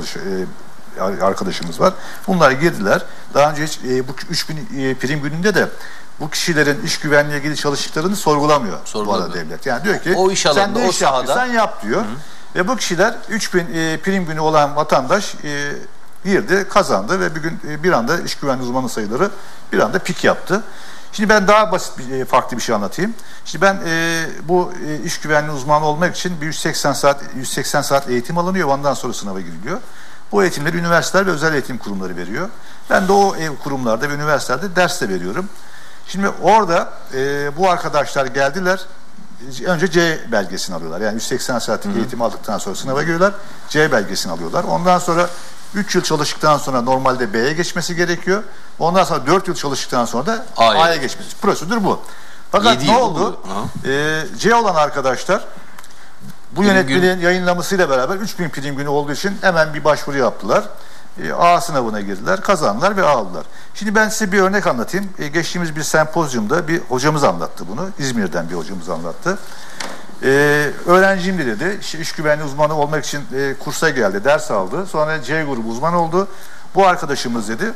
arkadaşımız var. Bunlar girdiler. Daha önce hiç bu 3000 prim gününde de bu kişilerin iş güvenliğiyle ilgili çalıştıklarını sorgulamıyor bu arada devlet. Yani diyor ki o iş alanında, sen ne iş yapıyorsan yap diyor. Hı-hı. Ve bu kişiler 3000 prim günü olan vatandaş girdi, kazandı ve bir anda iş güvenliği uzmanı sayıları bir anda pik yaptı. Şimdi ben daha basit farklı bir şey anlatayım. Şimdi ben bu iş güvenliği uzmanı olmak için bir 180 saat eğitim alınıyor. Ondan sonra sınava giriliyor. Bu eğitimleri üniversiteler ve özel eğitim kurumları veriyor. Ben de o kurumlarda ve üniversitelerde ders de veriyorum. Şimdi orada bu arkadaşlar geldiler. Önce C belgesini alıyorlar. Yani 180 saatlik eğitim aldıktan sonra sınava giriyorlar. C belgesini alıyorlar. Ondan sonra 3 yıl çalıştıktan sonra normalde B'ye geçmesi gerekiyor. Ondan sonra 4 yıl çalıştıktan sonra da A'ya geçmesi. Prosedür bu. Fakat ne oldu? C olan arkadaşlar bu yönetmeliğin yayınlamasıyla beraber 3000 prim günü olduğu için hemen bir başvuru yaptılar. A sınavına girdiler, kazandılar ve aldılar. Şimdi ben size bir örnek anlatayım. Geçtiğimiz bir sempozyumda bir hocamız anlattı bunu. İzmir'den bir hocamız anlattı. Öğrencim dedi, iş güvenliği uzmanı olmak için kursa geldi, ders aldı. Sonra C grubu uzman oldu. Bu arkadaşımız dedi,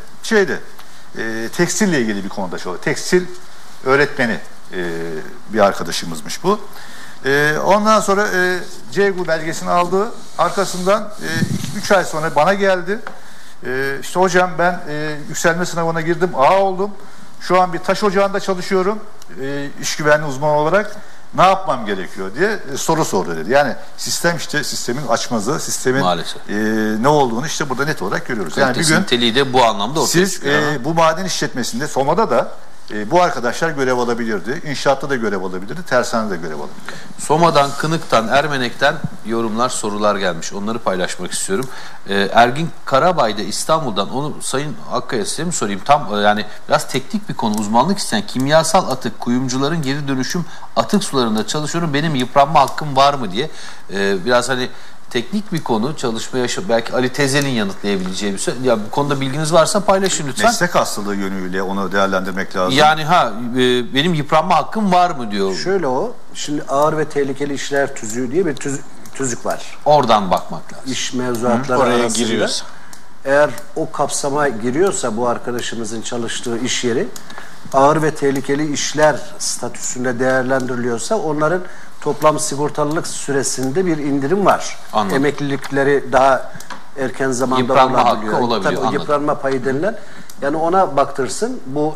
tekstille ilgili bir konuda çalışıyor. Tekstil öğretmeni bir arkadaşımızmış bu. Ondan sonra C grubu belgesini aldı. Arkasından 3 ay sonra bana geldi. İşte hocam ben yükselme sınavına girdim, A oldum. Şu an bir taş ocağında çalışıyorum, iş güvenliği uzmanı olarak. Ne yapmam gerekiyor diye soru sordu dedi. Yani sistem, işte sistemin açmazı, sistemin ne olduğunu işte burada net olarak görüyoruz. Yani bir gün niteliği de bu anlamda ortaya çıkıyor. Siz bu maden işletmesinde, SOMA'da da bu arkadaşlar görev alabilirdi. İnşaatta da görev alabilirdi. Tersanede de görev alabilirdi. SOMA'dan, Kınık'tan, Ermenek'ten yorumlar, sorular gelmiş. Onları paylaşmak istiyorum. Ergin Karabay da İstanbul'dan, onu Sayın Akkaya size mi sorayım? Tam yani biraz teknik bir konu, uzmanlık isteyen kimyasal atık, kuyumcuların geri dönüşüm atık sularında çalışıyorum. Benim yıpranma hakkım var mı diye. Biraz hani teknik bir konu, çalışmaya belki Ali Tezel'in yanıtlayabileceği bir şey. Ya bu konuda bilginiz varsa paylaşın lütfen. Meslek hastalığı yönüyle onu değerlendirmek lazım. Yani benim yıpranma hakkım var mı diyor. Şöyle şimdi ağır ve tehlikeli işler tüzüğü diye bir tüzük var. Oradan bakmak lazım. İş mevzuatları oraya arasında giriyorsa. Eğer o kapsama giriyorsa bu arkadaşımızın çalıştığı iş yeri ağır ve tehlikeli işler statüsünde değerlendiriliyorsa onların toplam sigortalılık süresinde bir indirim var. Anladım. Emeklilikleri daha erken zamanda yıpranma hakkı olabiliyor. Tabii, yıpranma payı denilen. Yani ona baktırsın. Bu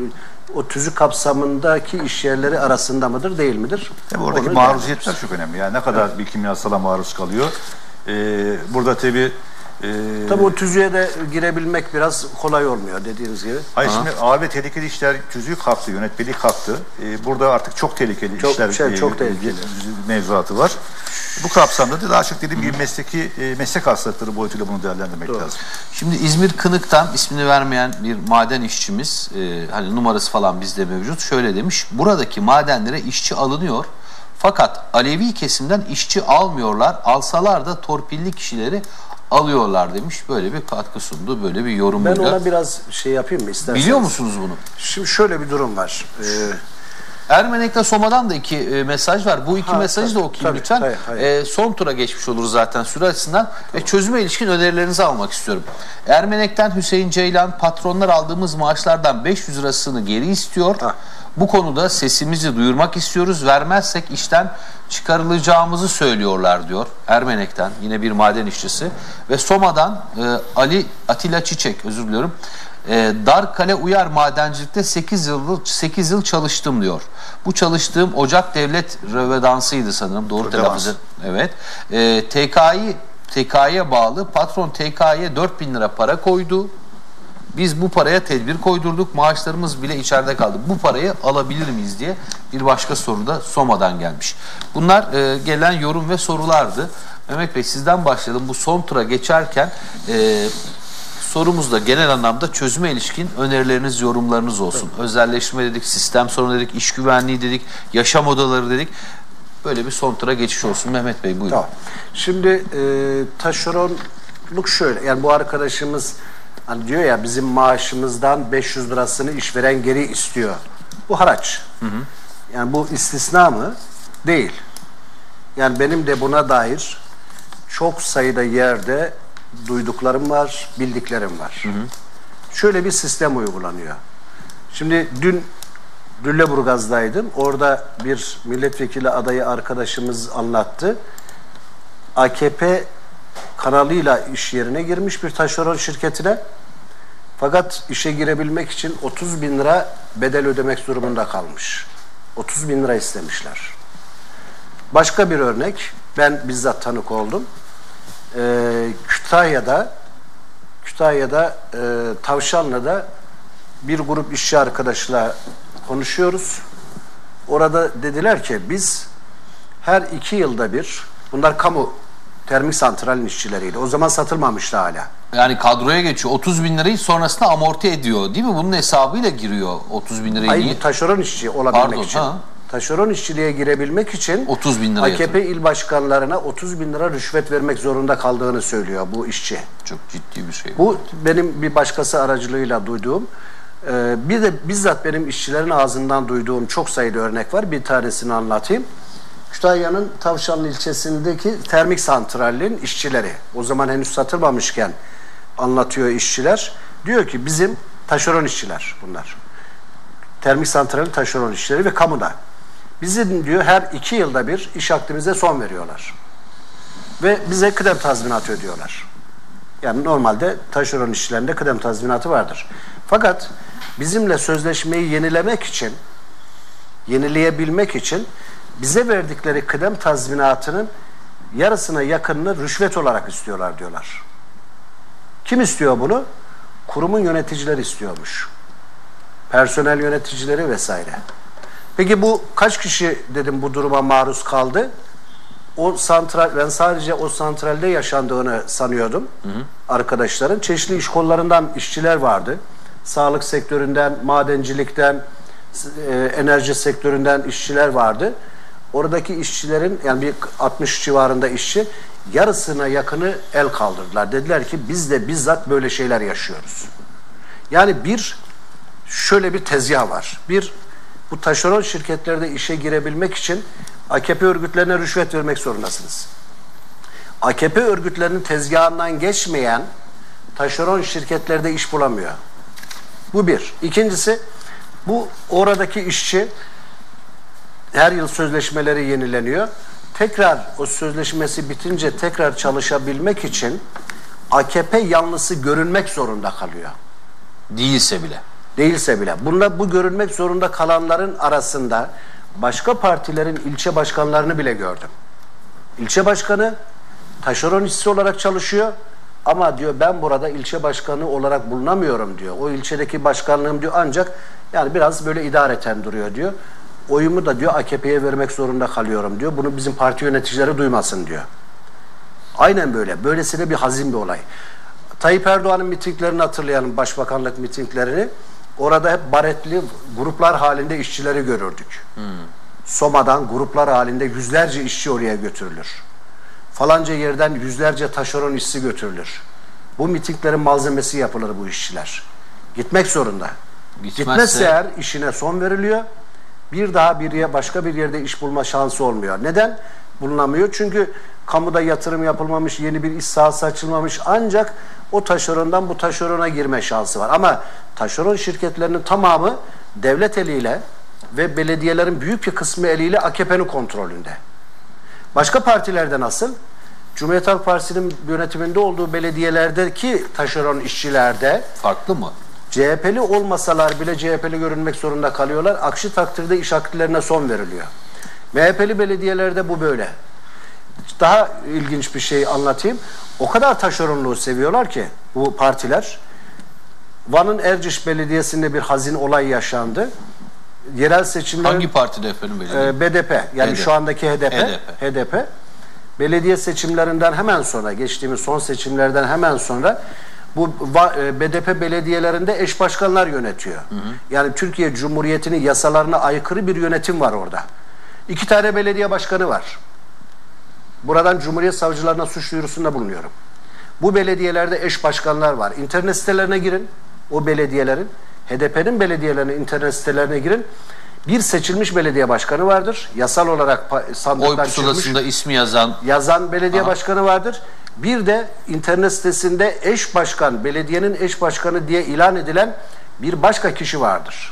o tüzük kapsamındaki iş yerleri arasında mıdır, değil midir? Tabii oradaki maruziyetler çok önemli. Yani ne kadar bir kimyasala maruz kalıyor. Burada tabii tabii o tüzüğe de girebilmek biraz kolay olmuyor dediğiniz gibi. Hayır, şimdi ağır ve tehlikeli işler tüzüğü kalktı, yönetmeliği kalktı. Burada artık çok tehlikeli işler çok tehlikeli mevzuatı var. Bu kapsamda da daha çok dediğim gibi meslek hastalıkları boyutuyla bunu değerlendirmek lazım. Şimdi İzmir Kınık'tan ismini vermeyen bir maden işçimiz, hani numarası falan bizde mevcut, şöyle demiş: buradaki madenlere işçi alınıyor. Fakat Alevi kesimden işçi almıyorlar. Alsalar da torpilli kişileri alıyorlar demiş. Böyle bir katkı sundu. Böyle bir yorumuyla. Ben ona biraz yapayım mı isterseniz? Biliyor musunuz bunu? Şimdi şöyle bir durum var. Ermenek'le Soma'dan da 2 mesaj var. Bu 2 mesajı da okuyayım tabii, lütfen. hayır. Son tura geçmiş oluruz zaten süre açısından. Çözüme ilişkin önerilerinizi almak istiyorum. Ermenek'ten Hüseyin Ceylan, patronlar aldığımız maaşlardan 500 lirasını geri istiyor. Bu konuda sesimizi duyurmak istiyoruz. Vermezsek işten çıkarılacağımızı söylüyorlar diyor. Ermenek'ten yine bir maden işçisi. Ve Soma'dan Atilla Çiçek, özür diliyorum. Darkale Uyar madencilikte 8 yıl çalıştım diyor. Bu çalıştığım Ocak Devlet Rövedansı'ydı sanırım. Doğru telaffuz. Evet. TK'ye bağlı. Patron TK'ye 4.000 lira para koydu. Biz bu paraya tedbir koydurduk. Maaşlarımız bile içeride kaldı. Bu parayı alabilir miyiz diye bir başka soru da Soma'dan gelmiş. Bunlar gelen yorum ve sorulardı. Mehmet Bey, sizden başlayalım. Bu son tura geçerken sorumuzda genel anlamda çözüme ilişkin önerileriniz, yorumlarınız olsun. Evet. Özelleşme dedik, sistem sorunu dedik, iş güvenliği dedik, yaşam odaları dedik. Böyle bir son tura geçiş olsun. Mehmet Bey, buyurun. Tamam. Şimdi taşeronluk şöyle. Yani bu arkadaşımız hani diyor ya, bizim maaşımızdan 500 lirasını işveren geri istiyor. Bu haraç. Yani bu istisna mı? Değil. Yani benim de buna dair çok sayıda yerde duyduklarım var, bildiklerim var. Şöyle bir sistem uygulanıyor. Şimdi dün Lüleburgaz'daydım. Orada bir milletvekili adayı arkadaşımız anlattı. AKP kanalıyla iş yerine girmiş bir taşeron şirketine. Fakat işe girebilmek için 30.000 lira bedel ödemek durumunda kalmış. 30.000 lira istemişler. Başka bir örnek, ben bizzat tanık oldum. Kütahya'da Tavşanlı'da bir grup işçi arkadaşla konuşuyoruz. Orada dediler ki biz her 2 yılda bir, bunlar kamu termik santralin işçileriydi. O zaman satılmamıştı hala. Yani kadroya geçiyor. 30.000 lirayı sonrasında amorti ediyor değil mi? Bunun hesabıyla giriyor 30.000 lirayı. Hayır, taşeron işçi olabilmek için. Taşeron işçiliğe girebilmek için 30.000 lira AKP il başkanlarına 30.000 lira rüşvet vermek zorunda kaldığını söylüyor bu işçi. Çok ciddi bir şey. Bu benim bir başkası aracılığıyla duyduğum. Bir de bizzat benim işçilerin ağzından duyduğum çok sayıda örnek var. Bir tanesini anlatayım. Kütahya'nın Tavşanlı ilçesindeki termik santralin işçileri, o zaman henüz satılmamışken anlatıyor işçiler. Diyor ki bizim taşeron işçiler bunlar. Termik santralin taşeron işçileri ve kamuda. Bizim diyor her 2 yılda bir iş akdimize son veriyorlar. Ve bize kıdem tazminatı ödüyorlar. Yani normalde taşeron işçilerinde kıdem tazminatı vardır. Fakat bizimle sözleşmeyi yenileyebilmek için bize verdikleri kıdem tazminatının yarısına yakınını rüşvet olarak istiyorlar diyorlar. Kim istiyor bunu? Kurumun yöneticileri istiyormuş. Personel yöneticileri vesaire. Peki bu kaç kişi dedim bu duruma maruz kaldı? Ben sadece o santralde yaşandığını sanıyordum. Arkadaşların çeşitli iş kollarından işçiler vardı. Sağlık sektöründen, madencilikten, enerji sektöründen işçiler vardı. Oradaki işçilerin, yani bir 60 civarında işçi, yarısına yakını el kaldırdılar. Dediler ki biz de bizzat böyle şeyler yaşıyoruz. Yani şöyle bir tezgah var. Bu taşeron şirketlerde işe girebilmek için AKP örgütlerine rüşvet vermek zorundasınız. AKP örgütlerinin tezgahından geçmeyen taşeron şirketlerde iş bulamıyor. Bu bir. İkincisi, bu oradaki işçi her yıl sözleşmeleri yenileniyor. Tekrar o sözleşmesi bitince tekrar çalışabilmek için AKP yanlısı görünmek zorunda kalıyor. Değilse bile. Bu görünmek zorunda kalanların arasında başka partilerin ilçe başkanlarını bile gördüm. İlçe başkanı taşeron işçi olarak çalışıyor ama diyor ben burada ilçe başkanı olarak bulunamıyorum diyor. O ilçedeki başkanlığım diyor ancak yani biraz böyle idareten duruyor diyor. Oyumu da diyor AKP'ye vermek zorunda kalıyorum diyor. Bunu bizim parti yöneticileri duymasın diyor. Aynen böyle. Böylesine bir hazin bir olay. Tayyip Erdoğan'ın mitinglerini hatırlayalım, başbakanlık mitinglerini. Orada hep baretli gruplar halinde işçileri görürdük. Soma'dan gruplar halinde yüzlerce işçi oraya götürülür. Falanca yerden yüzlerce taşeron işçi götürülür. Bu mitinglerin malzemesi yapılır bu işçiler. Gitmek zorunda. Gitmezse eğer işine son veriliyor bir daha başka bir yerde iş bulma şansı olmuyor. Neden? Bulunamıyor. Çünkü kamuda yatırım yapılmamış, yeni bir iş sahası açılmamış, ancak o taşerondan bu taşerona girme şansı var. Ama taşeron şirketlerinin tamamı devlet eliyle ve belediyelerin büyük bir kısmı eliyle AKP'nin kontrolünde. Başka partilerde nasıl? Cumhuriyet Halk Partisi'nin yönetiminde olduğu belediyelerdeki taşeron işçilerde farklı mı? CHP'li olmasalar bile CHP'li görünmek zorunda kalıyorlar. Aksi takdirde iş akdlerine son veriliyor. MHP'li belediyelerde bu böyle. Daha ilginç bir şey anlatayım. O kadar taşeronluğu seviyorlar ki bu partiler. Van'ın Erciş Belediyesi'nde bir hazin olay yaşandı. Yerel seçimler... Hangi partide efendim belediye? BDP. Yani HDP. şu andaki HDP. Belediye seçimlerinden hemen sonra, geçtiğimiz son seçimlerden hemen sonra bu BDP belediyelerinde eş başkanlar yönetiyor. Hı hı. Yani Türkiye Cumhuriyeti'nin yasalarına aykırı bir yönetim var orada. 2 tane belediye başkanı var. Buradan Cumhuriyet Savcılarına suç duyurusunda bulunuyorum. Bu belediyelerde eş başkanlar var. İnternet sitelerine girin. O belediyelerin, HDP'nin belediyelerinin internet sitelerine girin. Bir seçilmiş belediye başkanı vardır. Yasal olarak sandıktan oy pusulasında ismi yazan belediye başkanı vardır. Bir de internet sitesinde eş başkan, belediyenin eş başkanı diye ilan edilen bir başka kişi vardır.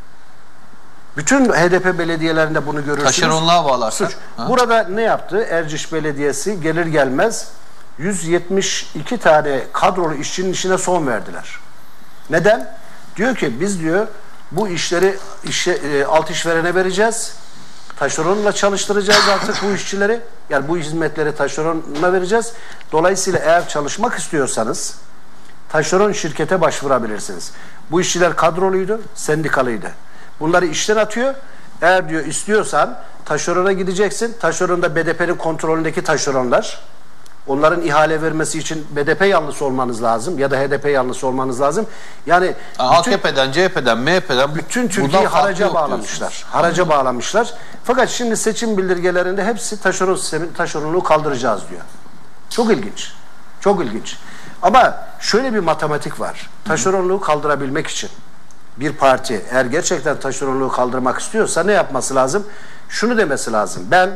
Bütün HDP belediyelerinde bunu görürsünüz. Taşeronluğa bağlarsak. Burada ne yaptı? Erciş Belediyesi gelir gelmez 172 tane kadrolu işçinin işine son verdiler. Neden? Diyor ki biz diyor bu işleri alt işverene vereceğiz. Taşeronla çalıştıracağız artık bu işçileri. Yani bu hizmetleri taşeronla vereceğiz. Dolayısıyla eğer çalışmak istiyorsanız taşeron şirkete başvurabilirsiniz. Bu işçiler kadroluydu, sendikalıydı. Bunları işten atıyor. Eğer diyor istiyorsan taşerona gideceksin. Taşeronda BDP'nin kontrolündeki taşeronlar. Onların ihale vermesi için BDP yanlısı olmanız lazım ya da HDP yanlısı olmanız lazım. Yani AKP'den, CHP'den, MHP'den bütün Türkiye'yi haraca bağlamışlar. Haraca bağlamışlar. Fakat şimdi seçim bildirgelerinde hepsi taşeronluğu kaldıracağız diyor. Çok ilginç. Çok ilginç. Ama şöyle bir matematik var. Taşeronluğu kaldırabilmek için bir parti eğer gerçekten taşeronluğu kaldırmak istiyorsa ne yapması lazım? Şunu demesi lazım. Ben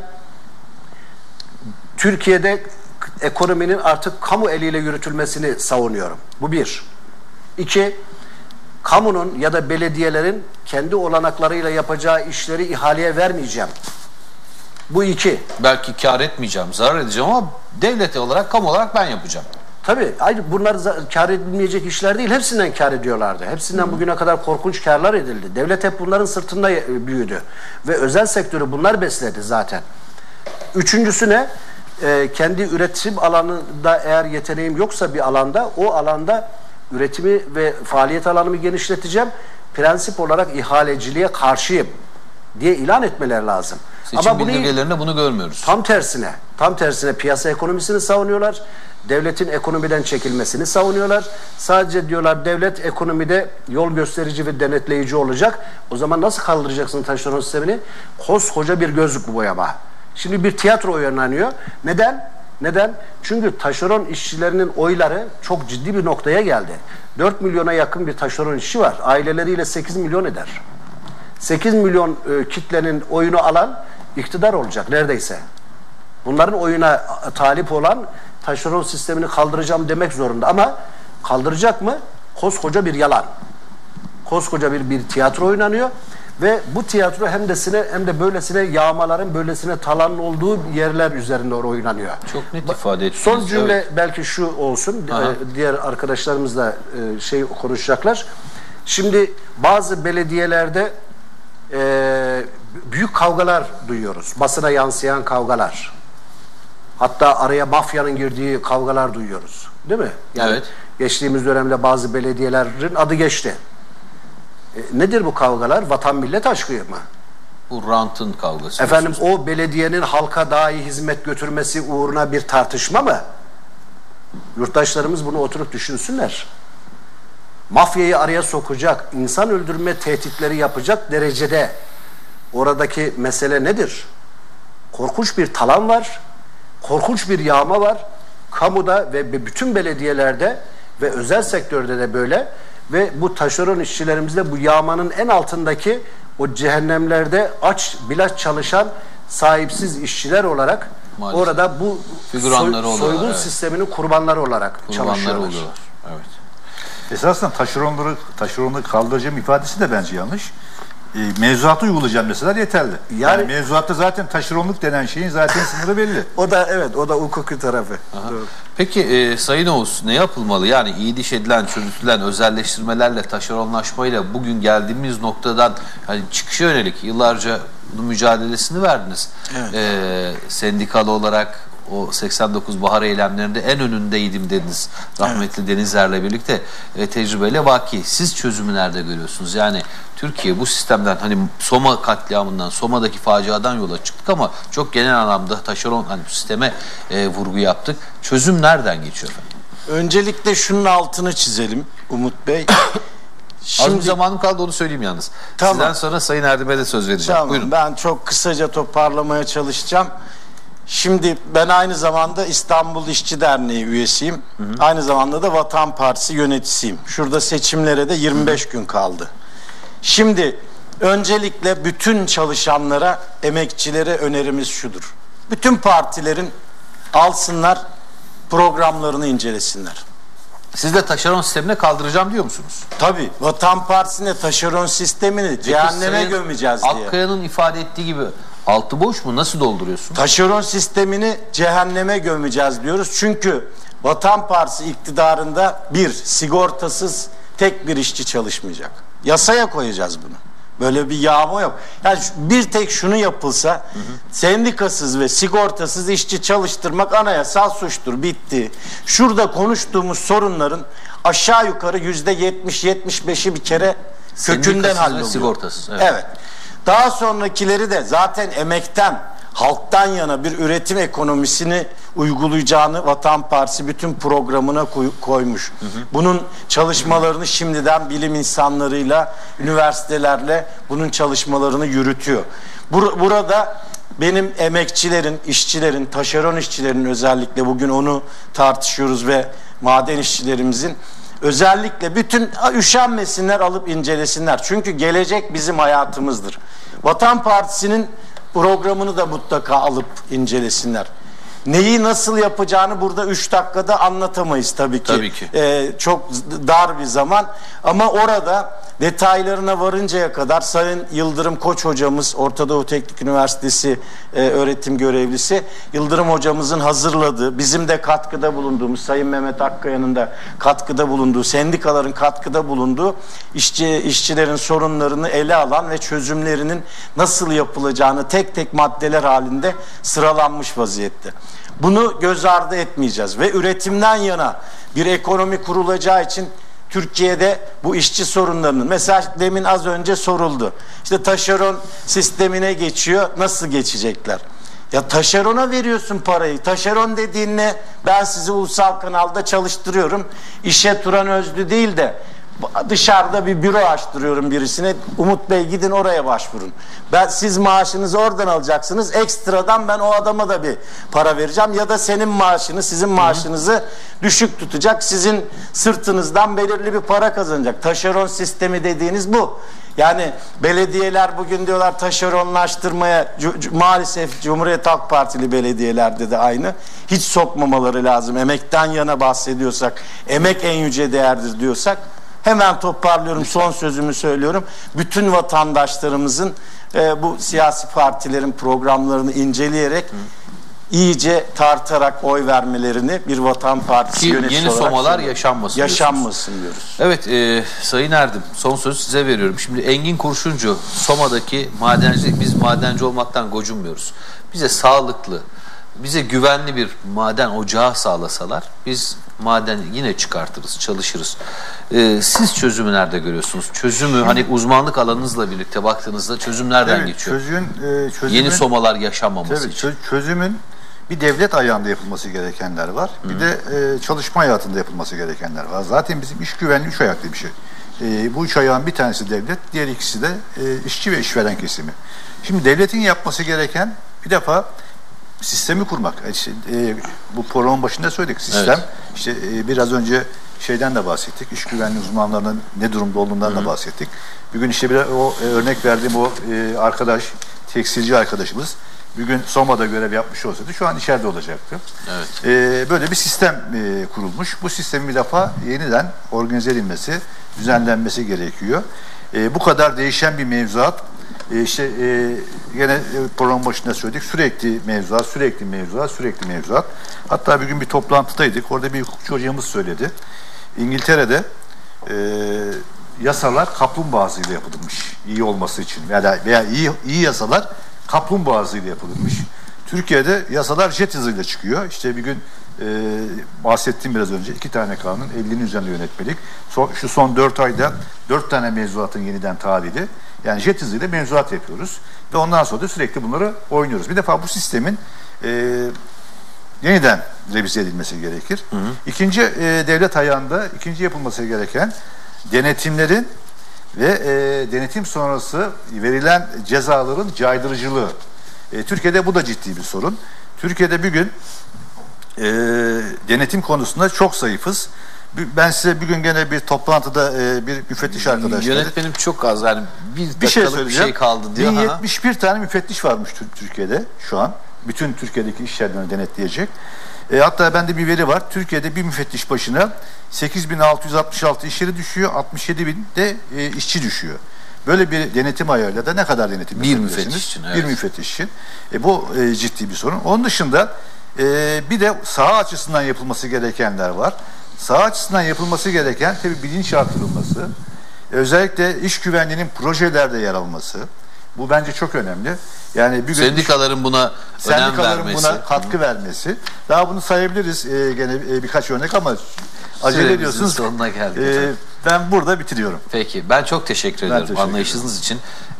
Türkiye'de ekonominin artık kamu eliyle yürütülmesini savunuyorum. Bu bir. 2. Kamunun ya da belediyelerin kendi olanaklarıyla yapacağı işleri ihaleye vermeyeceğim. Bu 2. Belki kar etmeyeceğim, zarar edeceğim ama devlet olarak, kamu olarak ben yapacağım. Tabii. Bunlar kar edilmeyecek işler değil. Hepsinden kar ediyorlardı. Hepsinden bugüne kadar korkunç karlar edildi. Devlet hep bunların sırtında büyüdü. Ve özel sektörü bunlar besledi zaten. Üçüncüsü ne? Kendi üretim alanında eğer yeteneğim yoksa bir alanda, o alanda üretimi ve faaliyet alanımı genişleteceğim. Prensip olarak ihaleciliğe karşıyım diye ilan etmeler lazım. Seçim bildirgelerinde bunu görmüyoruz. Tam tersine piyasa ekonomisini savunuyorlar. Devletin ekonomiden çekilmesini savunuyorlar. Sadece diyorlar devlet ekonomide yol gösterici ve denetleyici olacak. O zaman nasıl kaldıracaksın taşeron sistemini? Koskoca bir gözlük bu boyama. Şimdi bir tiyatro oynanıyor. Neden? Çünkü taşeron işçilerinin oyları çok ciddi bir noktaya geldi. 4 milyona yakın bir taşeron işçi var. Aileleriyle 8 milyon eder. 8 milyon kitlenin oyunu alan iktidar olacak neredeyse. Bunların oyuna talip olan taşeron sistemini kaldıracağım demek zorunda. Ama kaldıracak mı? Koskoca bir yalan. Koskoca bir tiyatro oynanıyor. Ve bu tiyatro hem de böylesine yağmaların, böylesine talanın olduğu yerler üzerinde oynanıyor. Çok net ifade ettiniz. Son cümle belki şu olsun. Diğer arkadaşlarımız da konuşacaklar. Şimdi bazı belediyelerde büyük kavgalar duyuyoruz. Basına yansıyan kavgalar. Hatta araya mafyanın girdiği kavgalar duyuyoruz. Değil mi? Yani evet. Geçtiğimiz dönemde bazı belediyelerin adı geçti. Nedir bu kavgalar? Vatan millet aşkı mı? Bu rantın kavgası. Efendim o belediyenin halka daha iyi hizmet götürmesi uğruna bir tartışma mı? Yurttaşlarımız bunu oturup düşünsünler. Mafyayı araya sokacak, insan öldürme tehditleri yapacak derecede oradaki mesele nedir? Korkunç bir talan var, korkunç bir yağma var. Kamuda ve bütün belediyelerde ve özel sektörde de böyle. Ve bu taşeron işçilerimizde bu yağmanın en altındaki o cehennemlerde aç bilaç çalışan sahipsiz işçiler olarak Maalesef. orada bu Figüranları oluyorlar, soygun evet. sisteminin kurbanları olarak Kurbanları çalışıyorlar. oluyorlar. Evet. Esasında taşeronluğu kaldıracağım ifadesi de bence yanlış. Mevzuatı uygulayacağım mesela yeterli. Yani mevzuatta zaten taşeronluk denen şeyin zaten sınırı belli. O da hukuki tarafı. Doğru. Peki Sayın Oğuz, ne yapılmalı? Yani iyi diş edilen, çürütülen özelleştirmelerle, taşeronlaşmayla bugün geldiğimiz noktadan hani çıkışa yönelik yıllarca bunun mücadelesini verdiniz. Evet. Sendikalı olarak o 89 bahar eylemlerinde en önündeydim dediniz. Rahmetli Denizler'le birlikte tecrübeyle vaki. Siz çözümü nerede görüyorsunuz? Yani Türkiye bu sistemden hani Soma katliamından, Soma'daki faciadan yola çıktık ama çok genel anlamda taşeron hani sisteme vurgu yaptık. Çözüm nereden geçiyor efendim? Öncelikle şunun altını çizelim Umut Bey. Az bir zamanım kaldı, onu söyleyeyim yalnız. Tamam. Sizden sonra Sayın Erdem'e de söz vereceğim. Tamam, Buyurun. ben çok kısaca toparlamaya çalışacağım. Şimdi ben aynı zamanda İstanbul İşçi Derneği üyesiyim. Aynı zamanda da Vatan Partisi yöneticisiyim. Şurada seçimlere de 25 gün kaldı. Şimdi öncelikle bütün çalışanlara, emekçilere önerimiz şudur. Bütün partilerin alsınlar, programlarını incelesinler. Siz de taşeron sistemine kaldıracağım diyor musunuz? Tabii Vatan Partisi'ne taşeron sistemini cehenneme Sayın gömeceğiz diye. Akkaya'nın ifade ettiği gibi altı boş mu? Nasıl dolduruyorsun? Taşeron sistemini cehenneme gömeceğiz diyoruz. Çünkü Vatan Partisi iktidarında sigortasız tek bir işçi çalışmayacak. Yasaya koyacağız bunu. Böyle bir yağma yok. Yani bir tek şunu yapılsa, sendikasız ve sigortasız işçi çalıştırmak anayasal suçtur. Bitti. Şurada konuştuğumuz sorunların aşağı yukarı %70-75'i bir kere kökünden Sendikasız ve halloluyor. sigortasız. Evet. Daha sonrakileri de zaten emekten, halktan yana bir üretim ekonomisini uygulayacağını Vatan Partisi bütün programına koymuş. Bunun çalışmalarını şimdiden bilim insanlarıyla, üniversitelerle bunun çalışmalarını yürütüyor. Burada benim emekçilerin, işçilerin, taşeron işçilerin özellikle bugün onu tartışıyoruz ve maden işçilerimizin özellikle bütün üşenmesinler, alıp incelesinler. Çünkü gelecek bizim hayatımızdır. Vatan Partisi'nin programını da mutlaka alıp incelesinler. Neyi nasıl yapacağını burada 3 dakikada anlatamayız tabii ki. Tabii ki. Çok dar bir zaman ama orada detaylarına varıncaya kadar Sayın Yıldırım Koç hocamız, Orta Doğu Teknik Üniversitesi öğretim görevlisi, Yıldırım hocamızın hazırladığı, bizim de katkıda bulunduğumuz, Sayın Mehmet Akkaya'nın da katkıda bulunduğu, sendikaların katkıda bulunduğu işçilerin sorunlarını ele alan ve çözümlerinin nasıl yapılacağını tek tek maddeler halinde sıralanmış vaziyette. Bunu göz ardı etmeyeceğiz ve üretimden yana bir ekonomi kurulacağı için Türkiye'de bu işçi sorunlarının, mesela demin az önce soruldu. İşte taşeron sistemine geçiyor. Nasıl geçecekler? Ya taşerona veriyorsun parayı. Taşeron dediğin ne? Ben sizi ulusal kanalda çalıştırıyorum. İşe Turan Özlü değil de dışarıda bir büro açtırıyorum birisine. Umut Bey gidin oraya başvurun. Siz maaşınızı oradan alacaksınız. Ekstradan ben o adama da bir para vereceğim. Ya da senin maaşını, sizin maaşınızı düşük tutacak. Sizin sırtınızdan belirli bir para kazanacak. Taşeron sistemi dediğiniz bu. Yani belediyeler bugün diyorlar taşeronlaştırmaya, maalesef Cumhuriyet Halk Partili belediyelerde de aynı. Hiç sokmamaları lazım. Emekten yana bahsediyorsak, emek en yüce değerdir diyorsak. Hemen toparlıyorum, son sözümü söylüyorum. Bütün vatandaşlarımızın bu siyasi partilerin programlarını inceleyerek iyice tartarak oy vermelerini bir Vatan Partisi yöneticisi yeni olarak Somalar yaşanmasın diyoruz. Evet, Sayın Erdem, son sözü size veriyorum. Şimdi Engin Kurşuncu, Soma'daki madencilik, biz madenci olmaktan gocunmuyoruz. Bize sağlıklı, bize güvenli bir maden ocağı sağlasalar biz maden yine çıkartırız, çalışırız. Siz çözümü nerede görüyorsunuz? Çözümü hani uzmanlık alanınızla birlikte baktığınızda çözüm nereden geçiyor? Yeni Somalar yaşanmaması için. Çözümün bir devlet ayağında yapılması gerekenler var. Bir de çalışma hayatında yapılması gerekenler var. Zaten bizim iş güvenliği 3 ayaklı bir şey. Bu 3 ayağın bir tanesi devlet, diğer ikisi de işçi ve işveren kesimi. Şimdi devletin yapması gereken bir defa sistemi kurmak. Bu programın başında söyledik. Sistem, evet. işte biraz önce şeyden de bahsettik. İş güvenliği uzmanlarının ne durumda olduğundan da bahsettik. Bugün işte bir o örnek verdiğim o arkadaş, tekstilci arkadaşımız bugün Soma'da görev yapmış olsaydı şu an içeride olacaktı. Evet. Böyle bir sistem kurulmuş. Bu sistemin bir defa yeniden organize edilmesi, düzenlenmesi gerekiyor. Bu kadar değişen bir mevzuat, yine program başında söyledik, sürekli mevzuat. Hatta bir gün bir toplantıdaydık. Orada bir hukukçu hocamız söyledi. İngiltere'de yasalar kaplumbağa ağzıyla yapılmış iyi olması için veya iyi yasalar kaplumbağa ağzıyla yapılmış. Türkiye'de yasalar jet hızıyla çıkıyor. İşte bir gün bahsettiğim biraz önce 2 tane kanun, 50'nin üzerinde yönetmelik. Şu son 4 ayda 4 tane mevzuatın yeniden tadili. Yani jet hızıyla mevzuat yapıyoruz. Ve ondan sonra da sürekli bunları oynuyoruz. Bir defa bu sistemin yeniden revize edilmesi gerekir. İkinci devlet ayağında ikinci yapılması gereken denetimlerin ve denetim sonrası verilen cezaların caydırıcılığı. Türkiye'de bu da ciddi bir sorun. Türkiye'de bir gün denetim konusunda çok zayıfız. Ben size bir gün gene bir toplantıda bir müfettiş arkadaşlar. Yönetmenim çok az, yani bir şey dakikalık bir şey kaldı diyor. 1071 tane müfettiş varmış Türkiye'de şu an. Bütün Türkiye'deki iş yerlerini denetleyecek. Hatta bende bir veri var. Türkiye'de bir müfettiş başına 8666 iş yeri düşüyor, 67.000 de işçi düşüyor. Böyle bir denetim ayarıyla da ne kadar denetim bir müfettiş için, evet. Bir müfettiş için. Bu ciddi bir sorun. Onun dışında bir de saha açısından yapılması gerekenler var. Saha açısından yapılması gereken tabii bilinç artırılması, özellikle iş güvenliğinin projelerde yer alması. Bu bence çok önemli. Yani bir sendikaların buna önem vermesi, buna katkı vermesi. Daha bunu sayabiliriz gene birkaç örnek ama acele ediyorsunuz. Sonuna geldik. Ben burada bitiriyorum. Peki, ben çok teşekkür ediyorum anlayışınız için.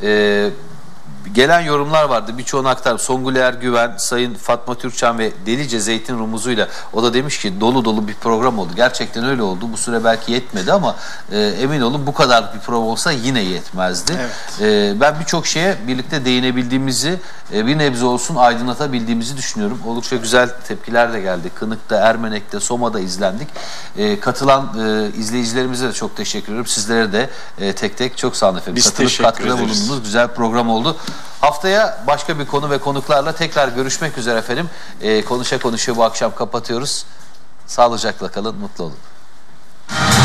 Gelen yorumlar vardı. Birçoğunu aktarım. Songül Ergüven, Sayın Fatma Türkçan ve Delice Zeytin Rumuzuyla, o da demiş ki dolu dolu bir program oldu. Gerçekten öyle oldu. Bu süre belki yetmedi ama emin olun bu kadar bir program olsa yine yetmezdi. Evet. Ben birçok şeye birlikte değinebildiğimizi, bir nebze olsun aydınlatabildiğimizi düşünüyorum. Oldukça güzel tepkiler de geldi. Kınık'ta, Ermenek'te, Soma'da izlendik. Katılan izleyicilerimize de çok teşekkür ediyorum. Sizlere de tek tek çok sağ olun efendim. Biz katılıp teşekkür katkıda ederiz. bulundunuz. Güzel program oldu. Haftaya başka bir konu ve konuklarla tekrar görüşmek üzere efendim. Konuşa konuşuyor bu akşam kapatıyoruz. Sağlıcakla kalın, mutlu olun.